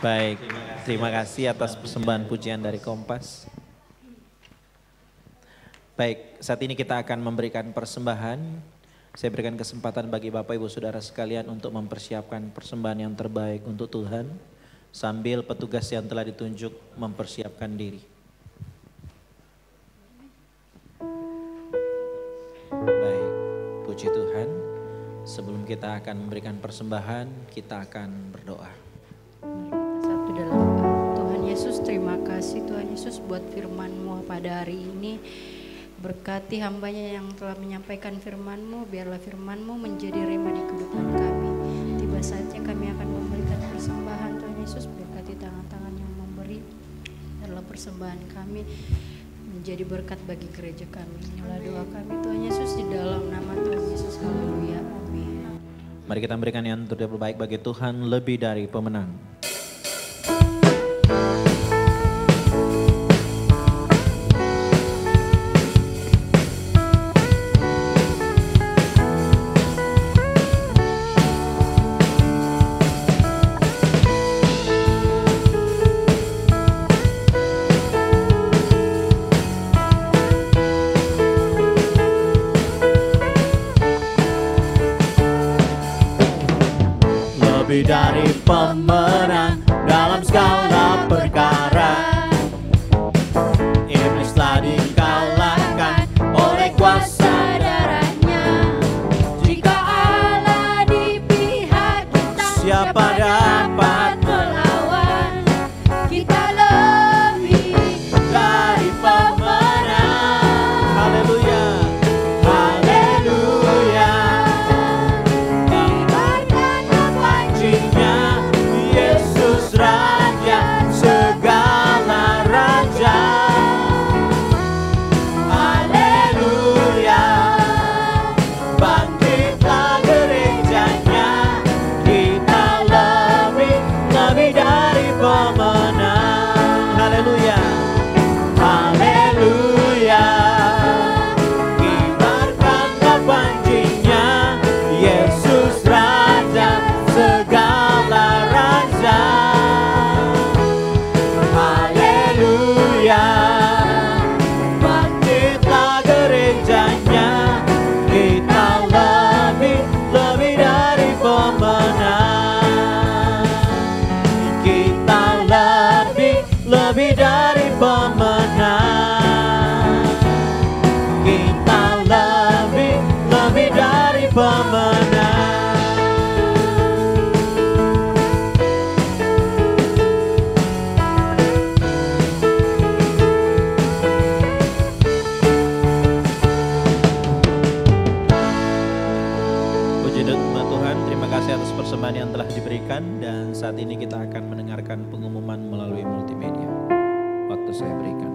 Baik, terima kasih atas persembahan pujian dari Kompas. Baik, saat ini kita akan memberikan persembahan. Saya berikan kesempatan bagi Bapak Ibu Saudara sekalian untuk mempersiapkan persembahan yang terbaik untuk Tuhan. Sambil petugas yang telah ditunjuk mempersiapkan diri. Baik, puji Tuhan. Sebelum kita akan memberikan persembahan, kita akan berdoa. Satu dalam doa. Tuhan Yesus, terima kasih Tuhan Yesus buat firman-Mu pada hari ini. Berkati hambanya yang telah menyampaikan firman-Mu, biarlah firman-Mu menjadi rema di kehidupan kami. Tiba saatnya kami akan memberikan persembahan Tuhan Yesus, berkati tangan-tangan yang memberi. Biarlah persembahan kami menjadi berkat bagi gereja kami. Inilah doa kami Tuhan Yesus di dalam nama Tuhan Yesus. Haleluya. Amin. Mari kita memberikan yang terbaik bagi Tuhan, lebih dari pemenang. Lebih dari pemenang dalam segala perkara, iblis telah dikalahkan oleh kuasa darahnya. Jika Allah di pihak kita, siapa dapat melawan? Kita lebih dari pemenang. Haleluya, haleluya. Yesus Raja segala raja. Haleluya. Bangkitlah gerejanya, kita lebih dari pemenang. Haleluya, haleluya. Kibarkanlah panjinya, Yesus Raja segala raja. Haleluya. Bangkitlah gerejanya, kita lebih dari pemenang. Kita lebih dari pemenang. Kita lebih dari pemenang. Atas persembahan yang telah diberikan, dan saat ini kita akan mendengarkan pengumuman melalui multimedia. Waktu saya berikan.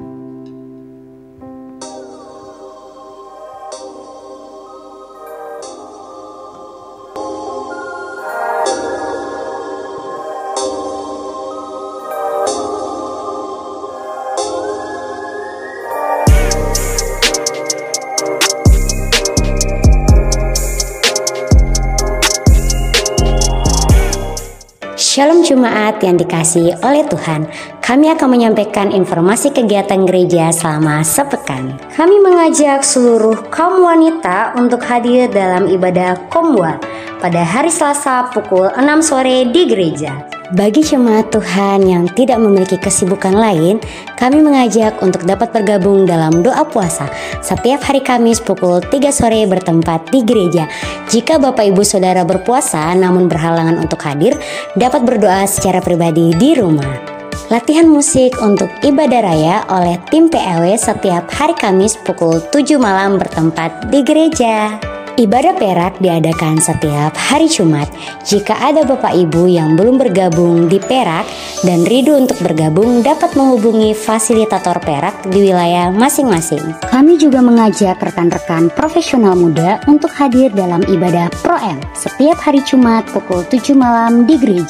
Shalom Jemaat yang dikasihi oleh Tuhan, kami akan menyampaikan informasi kegiatan gereja selama sepekan. Kami mengajak seluruh kaum wanita untuk hadir dalam ibadah Komwal pada hari Selasa pukul 6 sore di gereja. Bagi jemaat Tuhan yang tidak memiliki kesibukan lain, kami mengajak untuk dapat bergabung dalam doa puasa setiap hari Kamis pukul 3 sore bertempat di gereja. Jika Bapak Ibu Saudara berpuasa namun berhalangan untuk hadir, dapat berdoa secara pribadi di rumah. Latihan musik untuk ibadah raya oleh tim PLW setiap hari Kamis pukul 7 malam bertempat di gereja. Ibadah perak diadakan setiap hari Jumat. Jika ada Bapak Ibu yang belum bergabung di perak dan rindu untuk bergabung, dapat menghubungi fasilitator perak di wilayah masing-masing. Kami juga mengajak rekan-rekan profesional muda untuk hadir dalam ibadah Pro-M setiap hari Jumat pukul 7 malam di gereja.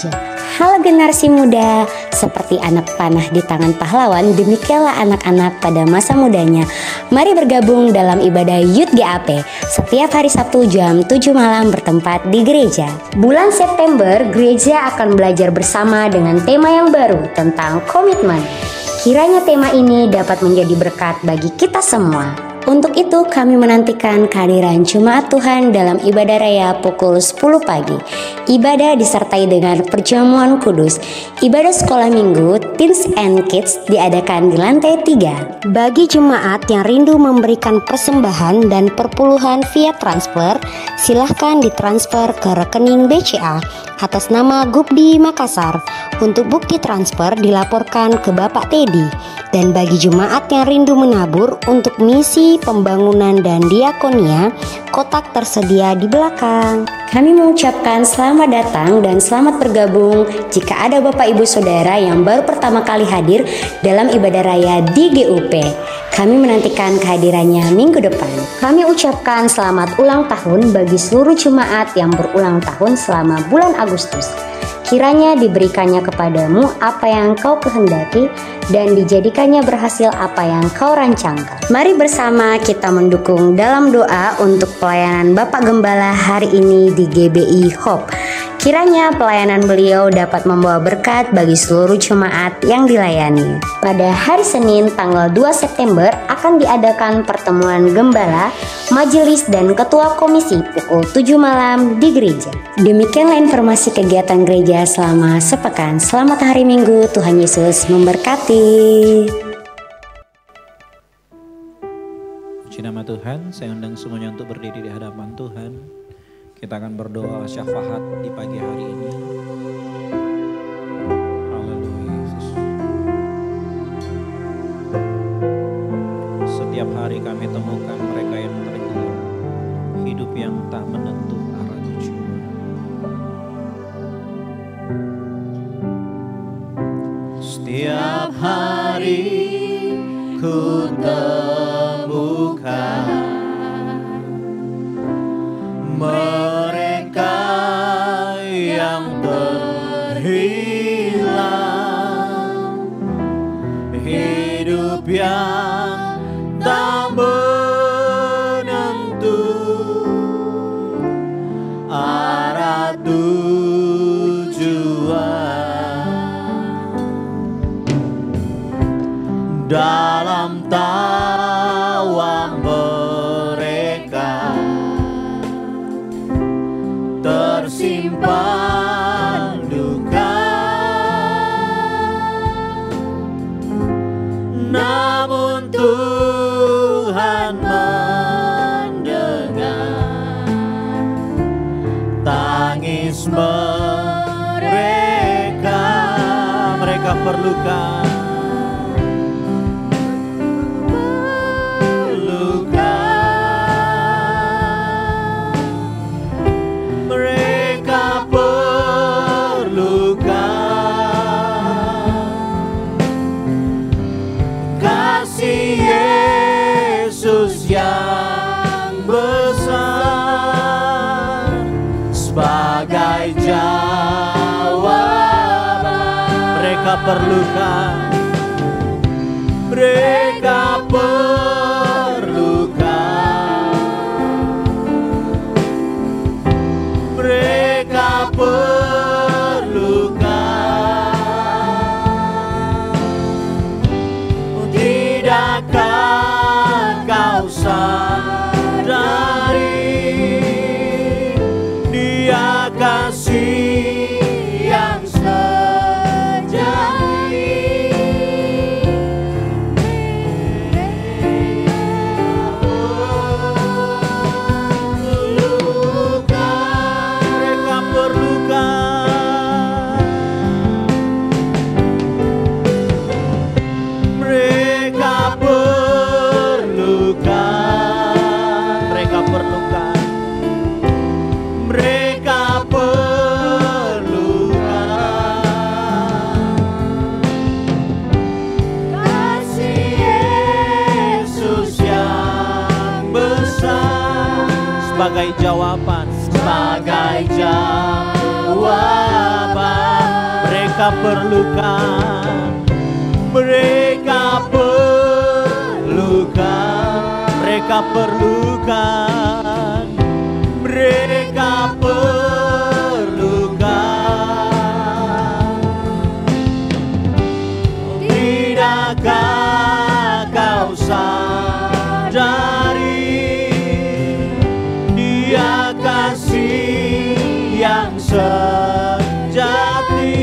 Halo generasi muda, seperti anak panah di tangan pahlawan, demikianlah anak-anak pada masa mudanya. Mari bergabung dalam ibadah Youth GAP setiap hari Sabtu jam 7 malam bertempat di gereja. Bulan September, gereja akan belajar bersama dengan tema yang baru tentang komitmen. Kiranya tema ini dapat menjadi berkat bagi kita semua. Untuk itu kami menantikan kehadiran Jemaat Tuhan dalam ibadah raya pukul 10 pagi. Ibadah disertai dengan perjamuan kudus. Ibadah sekolah minggu Teens and Kids diadakan di lantai 3. Bagi jemaat yang rindu memberikan persembahan dan perpuluhan via transfer, silahkan ditransfer ke rekening BCA atas nama Gubdi Makassar. Untuk bukti transfer dilaporkan ke Bapak Teddy. Dan bagi jemaat yang rindu menabur untuk misi pembangunan dan diakonia, kotak tersedia di belakang. Kami mengucapkan selamat datang dan selamat bergabung jika ada Bapak Ibu Saudara yang baru pertama kali hadir dalam ibadah raya di GUP. Kami menantikan kehadirannya minggu depan. Kami ucapkan selamat ulang tahun bagi seluruh jemaat yang berulang tahun selama bulan Agustus. Kiranya diberikannya kepadamu apa yang kau kehendaki dan dijadikannya berhasil apa yang kau rancangkan. Mari bersama kita mendukung dalam doa untuk pelayanan Bapak Gembala hari ini di GBI Hope. Kiranya pelayanan beliau dapat membawa berkat bagi seluruh jemaat yang dilayani. Pada hari Senin tanggal 2 September akan diadakan pertemuan gembala, majelis dan ketua komisi pukul 7 malam di gereja. Demikianlah informasi kegiatan gereja selama sepekan. Selamat hari Minggu, Tuhan Yesus memberkati. Puji nama Tuhan, saya undang semuanya untuk berdiri di hadapan Tuhan. Kita akan berdoa syafaat di pagi hari ini. Haleluya Yesus. Setiap hari kami temukan mereka yang terhilang, hidup yang tak menentu arah tujuan. Setiap hari ku temukan mereka yang terhilang, hidup yang tak menentu arah tujuan. Dalam tawa mereka tersimpan duka, namun Tuhan mendengar tangis mereka. Mereka perlukan perlukan, mereka perlukan, mereka perlukan. Tidakkah kau sadari Dia kasih yang sebagai jawaban, mereka perlukan, mereka perlukan, mereka perlukan, mereka perlukan. Tidakkah kau sadari Dia kasih yang sejati,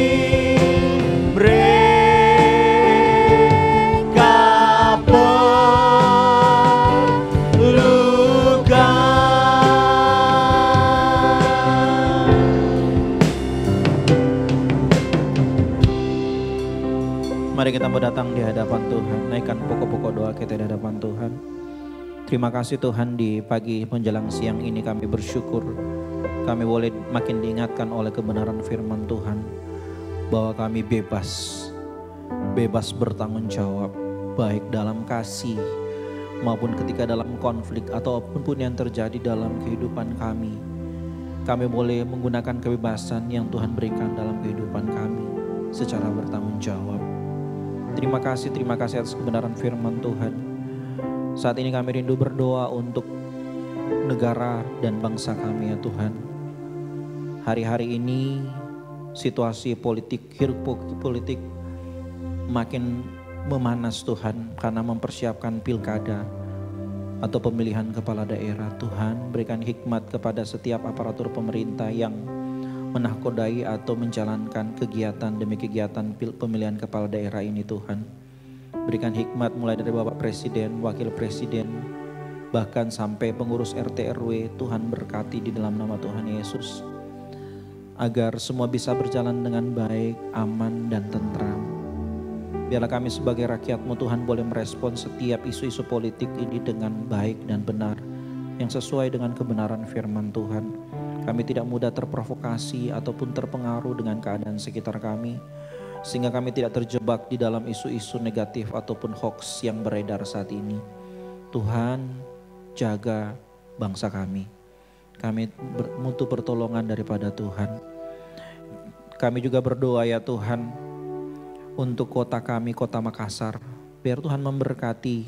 mereka perlukan. Mari kita mau datang di hadapan Tuhan, naikkan pokok-pokok doa kita di hadapan Tuhan. Terima kasih Tuhan, di pagi menjelang siang ini kami bersyukur kami boleh makin diingatkan oleh kebenaran firman Tuhan bahwa kami bebas bertanggung jawab, baik dalam kasih maupun ketika dalam konflik ataupun yang terjadi dalam kehidupan kami. Kami boleh menggunakan kebebasan yang Tuhan berikan dalam kehidupan kami secara bertanggung jawab. Terima kasih atas kebenaran firman Tuhan. Saat ini kami rindu berdoa untuk negara dan bangsa kami ya Tuhan. Hari-hari ini situasi politik, hiruk politik makin memanas Tuhan, karena mempersiapkan pilkada atau pemilihan kepala daerah. Tuhan, berikan hikmat kepada setiap aparatur pemerintah yang menahkodai atau menjalankan kegiatan demi kegiatan pemilihan kepala daerah ini Tuhan. Berikan hikmat mulai dari Bapak Presiden, Wakil Presiden, bahkan sampai pengurus RT RW. Tuhan berkati di dalam nama Tuhan Yesus, agar semua bisa berjalan dengan baik, aman dan tentram. Biarlah kami sebagai rakyat-Mu Tuhan boleh merespon setiap isu-isu politik ini dengan baik dan benar, yang sesuai dengan kebenaran firman Tuhan. Kami tidak mudah terprovokasi ataupun terpengaruh dengan keadaan sekitar kami, sehingga kami tidak terjebak di dalam isu-isu negatif ataupun hoax yang beredar saat ini. Tuhan, jaga bangsa kami. Kami butuh pertolongan daripada Tuhan. Kami juga berdoa ya Tuhan untuk kota kami, kota Makassar. Biar Tuhan memberkati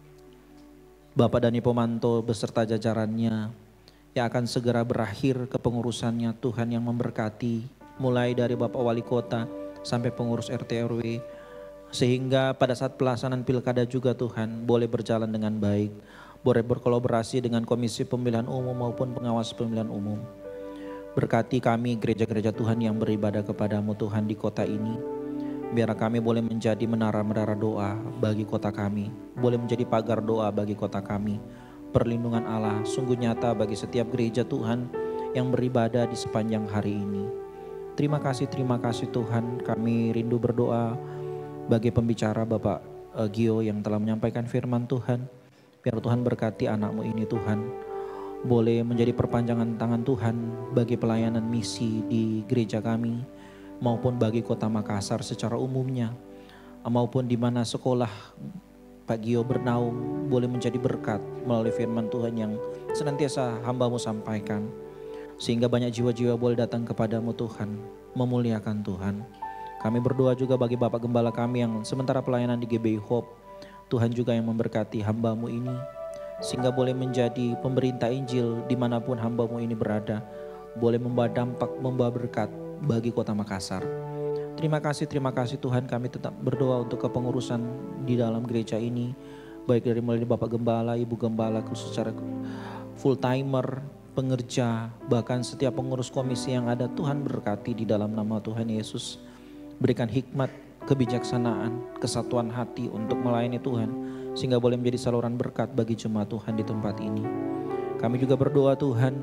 Bapak Dani Pomanto beserta jajarannya yang akan segera berakhir kepengurusannya. Tuhan yang memberkati mulai dari Bapak Wali Kota sampai pengurus RT RW. Sehingga pada saat pelaksanaan pilkada juga Tuhan boleh berjalan dengan baik. Boleh berkolaborasi dengan Komisi Pemilihan Umum maupun pengawas pemilihan umum. Berkati kami gereja-gereja Tuhan yang beribadah kepadamu Tuhan di kota ini. Biar kami boleh menjadi menara-menara doa bagi kota kami. Boleh menjadi pagar doa bagi kota kami. Perlindungan Allah sungguh nyata bagi setiap gereja Tuhan yang beribadah di sepanjang hari ini. Terima kasih Tuhan. Kami rindu berdoa bagi pembicara Bapak Gio yang telah menyampaikan firman Tuhan. Biar Tuhan berkati anak-Mu ini Tuhan. Boleh menjadi perpanjangan tangan Tuhan bagi pelayanan misi di gereja kami. Maupun bagi kota Makassar secara umumnya. Maupun di mana sekolah Pak Gio bernaung. Boleh menjadi berkat melalui firman Tuhan yang senantiasa hamba-Mu sampaikan. Sehingga banyak jiwa-jiwa boleh datang kepadamu Tuhan. Memuliakan Tuhan. Kami berdoa juga bagi Bapak Gembala kami yang sementara pelayanan di GBI Hope. Tuhan juga yang memberkati hamba-Mu ini, sehingga boleh menjadi pemberita Injil dimanapun hamba-Mu ini berada, boleh membawa dampak, membawa berkat bagi kota Makassar. Terima kasih Tuhan, kami tetap berdoa untuk kepengurusan di dalam gereja ini, baik dari mulai Bapak Gembala, Ibu Gembala, khusus secara full timer, pengerja, bahkan setiap pengurus komisi yang ada. Tuhan berkati di dalam nama Tuhan Yesus. Berikan hikmat, kebijaksanaan, kesatuan hati untuk melayani Tuhan, sehingga boleh menjadi saluran berkat bagi jemaat Tuhan di tempat ini. Kami juga berdoa Tuhan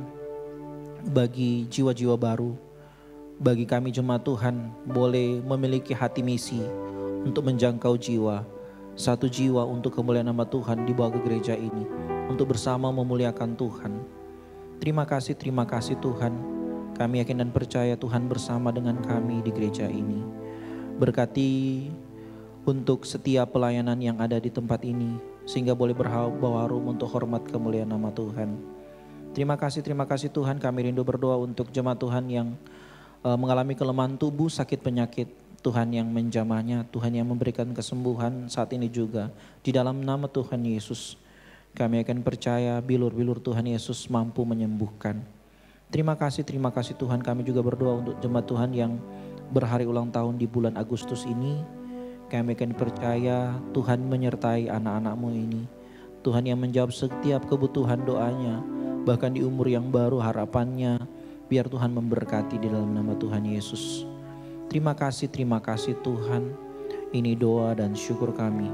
bagi jiwa-jiwa baru, bagi kami jemaat Tuhan boleh memiliki hati misi untuk menjangkau jiwa, satu jiwa untuk kemuliaan nama Tuhan dibawa ke gereja ini, untuk bersama memuliakan Tuhan. Terima kasih Tuhan, kami yakin dan percaya Tuhan bersama dengan kami di gereja ini. Berkati untuk setiap pelayanan yang ada di tempat ini, sehingga boleh berbawa harum untuk hormat kemuliaan nama Tuhan. Terima kasih Tuhan, kami rindu berdoa untuk jemaat Tuhan yang mengalami kelemahan tubuh, sakit penyakit. Tuhan yang menjamahnya, Tuhan yang memberikan kesembuhan saat ini juga. Di dalam nama Tuhan Yesus, kami akan percaya bilur-bilur Tuhan Yesus mampu menyembuhkan. Terima kasih Tuhan. Kami juga berdoa untuk jemaat Tuhan yang berhari ulang tahun di bulan Agustus ini. Kami akan percaya Tuhan menyertai anak-anak-Mu ini. Tuhan yang menjawab setiap kebutuhan doanya, bahkan di umur yang baru harapannya. Biar Tuhan memberkati di dalam nama Tuhan Yesus. Terima kasih Tuhan. Ini doa dan syukur kami.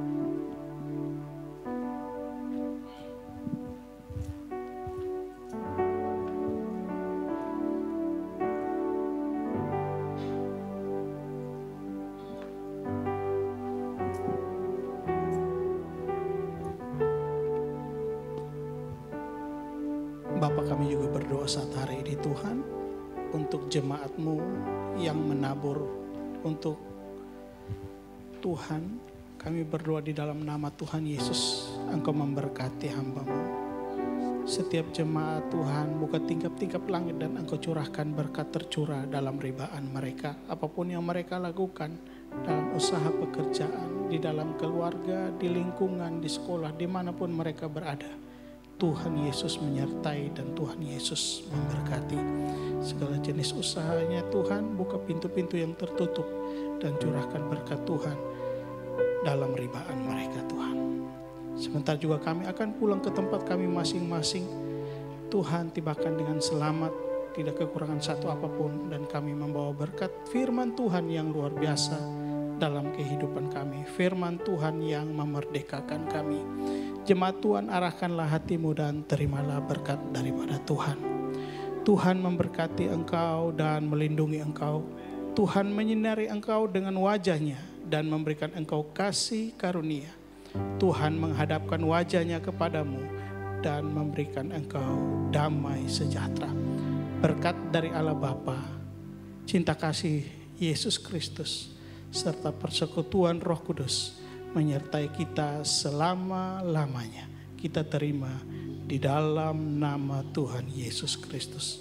Bapa, kami juga berdoa saat hari ini Tuhan, untuk jemaat-Mu yang menabur untuk Tuhan. Kami berdoa di dalam nama Tuhan Yesus, Engkau memberkati hamba-Mu. Setiap jemaat Tuhan, buka tingkap-tingkap langit dan Engkau curahkan berkat tercurah dalam ribaan mereka. Apapun yang mereka lakukan dalam usaha pekerjaan, di dalam keluarga, di lingkungan, di sekolah, dimanapun mereka berada. Tuhan Yesus menyertai dan Tuhan Yesus memberkati. Segala jenis usahanya Tuhan, buka pintu-pintu yang tertutup dan curahkan berkat Tuhan dalam ribaan mereka Tuhan. Sebentar juga kami akan pulang ke tempat kami masing-masing. Tuhan tibakan dengan selamat, tidak kekurangan satu apapun, dan kami membawa berkat firman Tuhan yang luar biasa dalam kehidupan kami. Firman Tuhan yang memerdekakan kami. Jemaat Tuhan, arahkanlah hatimu dan terimalah berkat daripada Tuhan. Tuhan memberkati engkau dan melindungi engkau. Tuhan menyinari engkau dengan wajahnya dan memberikan engkau kasih karunia. Tuhan menghadapkan wajahnya kepadamu dan memberikan engkau damai sejahtera. Berkat dari Allah Bapa, cinta kasih Yesus Kristus, serta persekutuan Roh Kudus menyertai kita selama-lamanya. Kita terima di dalam nama Tuhan Yesus Kristus.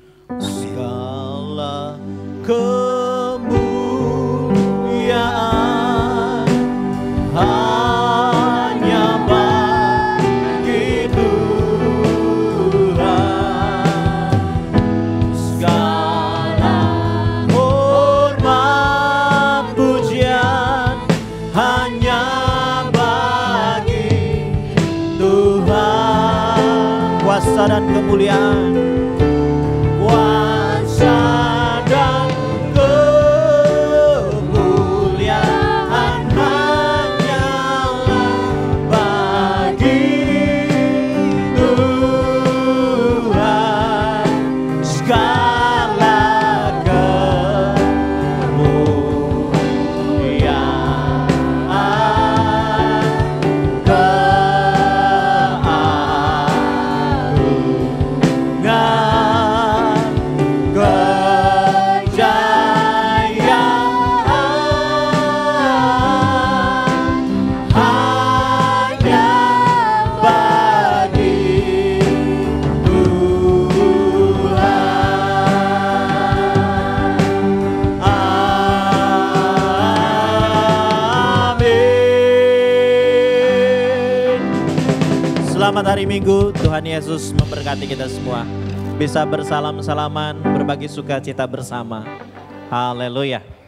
Segala kemuliaan hanya bagi Tuhan. Segala hormat pujian hanya bagi Tuhan. Kuasa dan kemuliaan, kuasa dan kemuliaan hanyalah bagi Tuhan. Segala kemuliaan, Selamat hari Minggu, Tuhan Yesus memberkati kita semua. Bisa bersalam-salaman, berbagi sukacita bersama. Haleluya.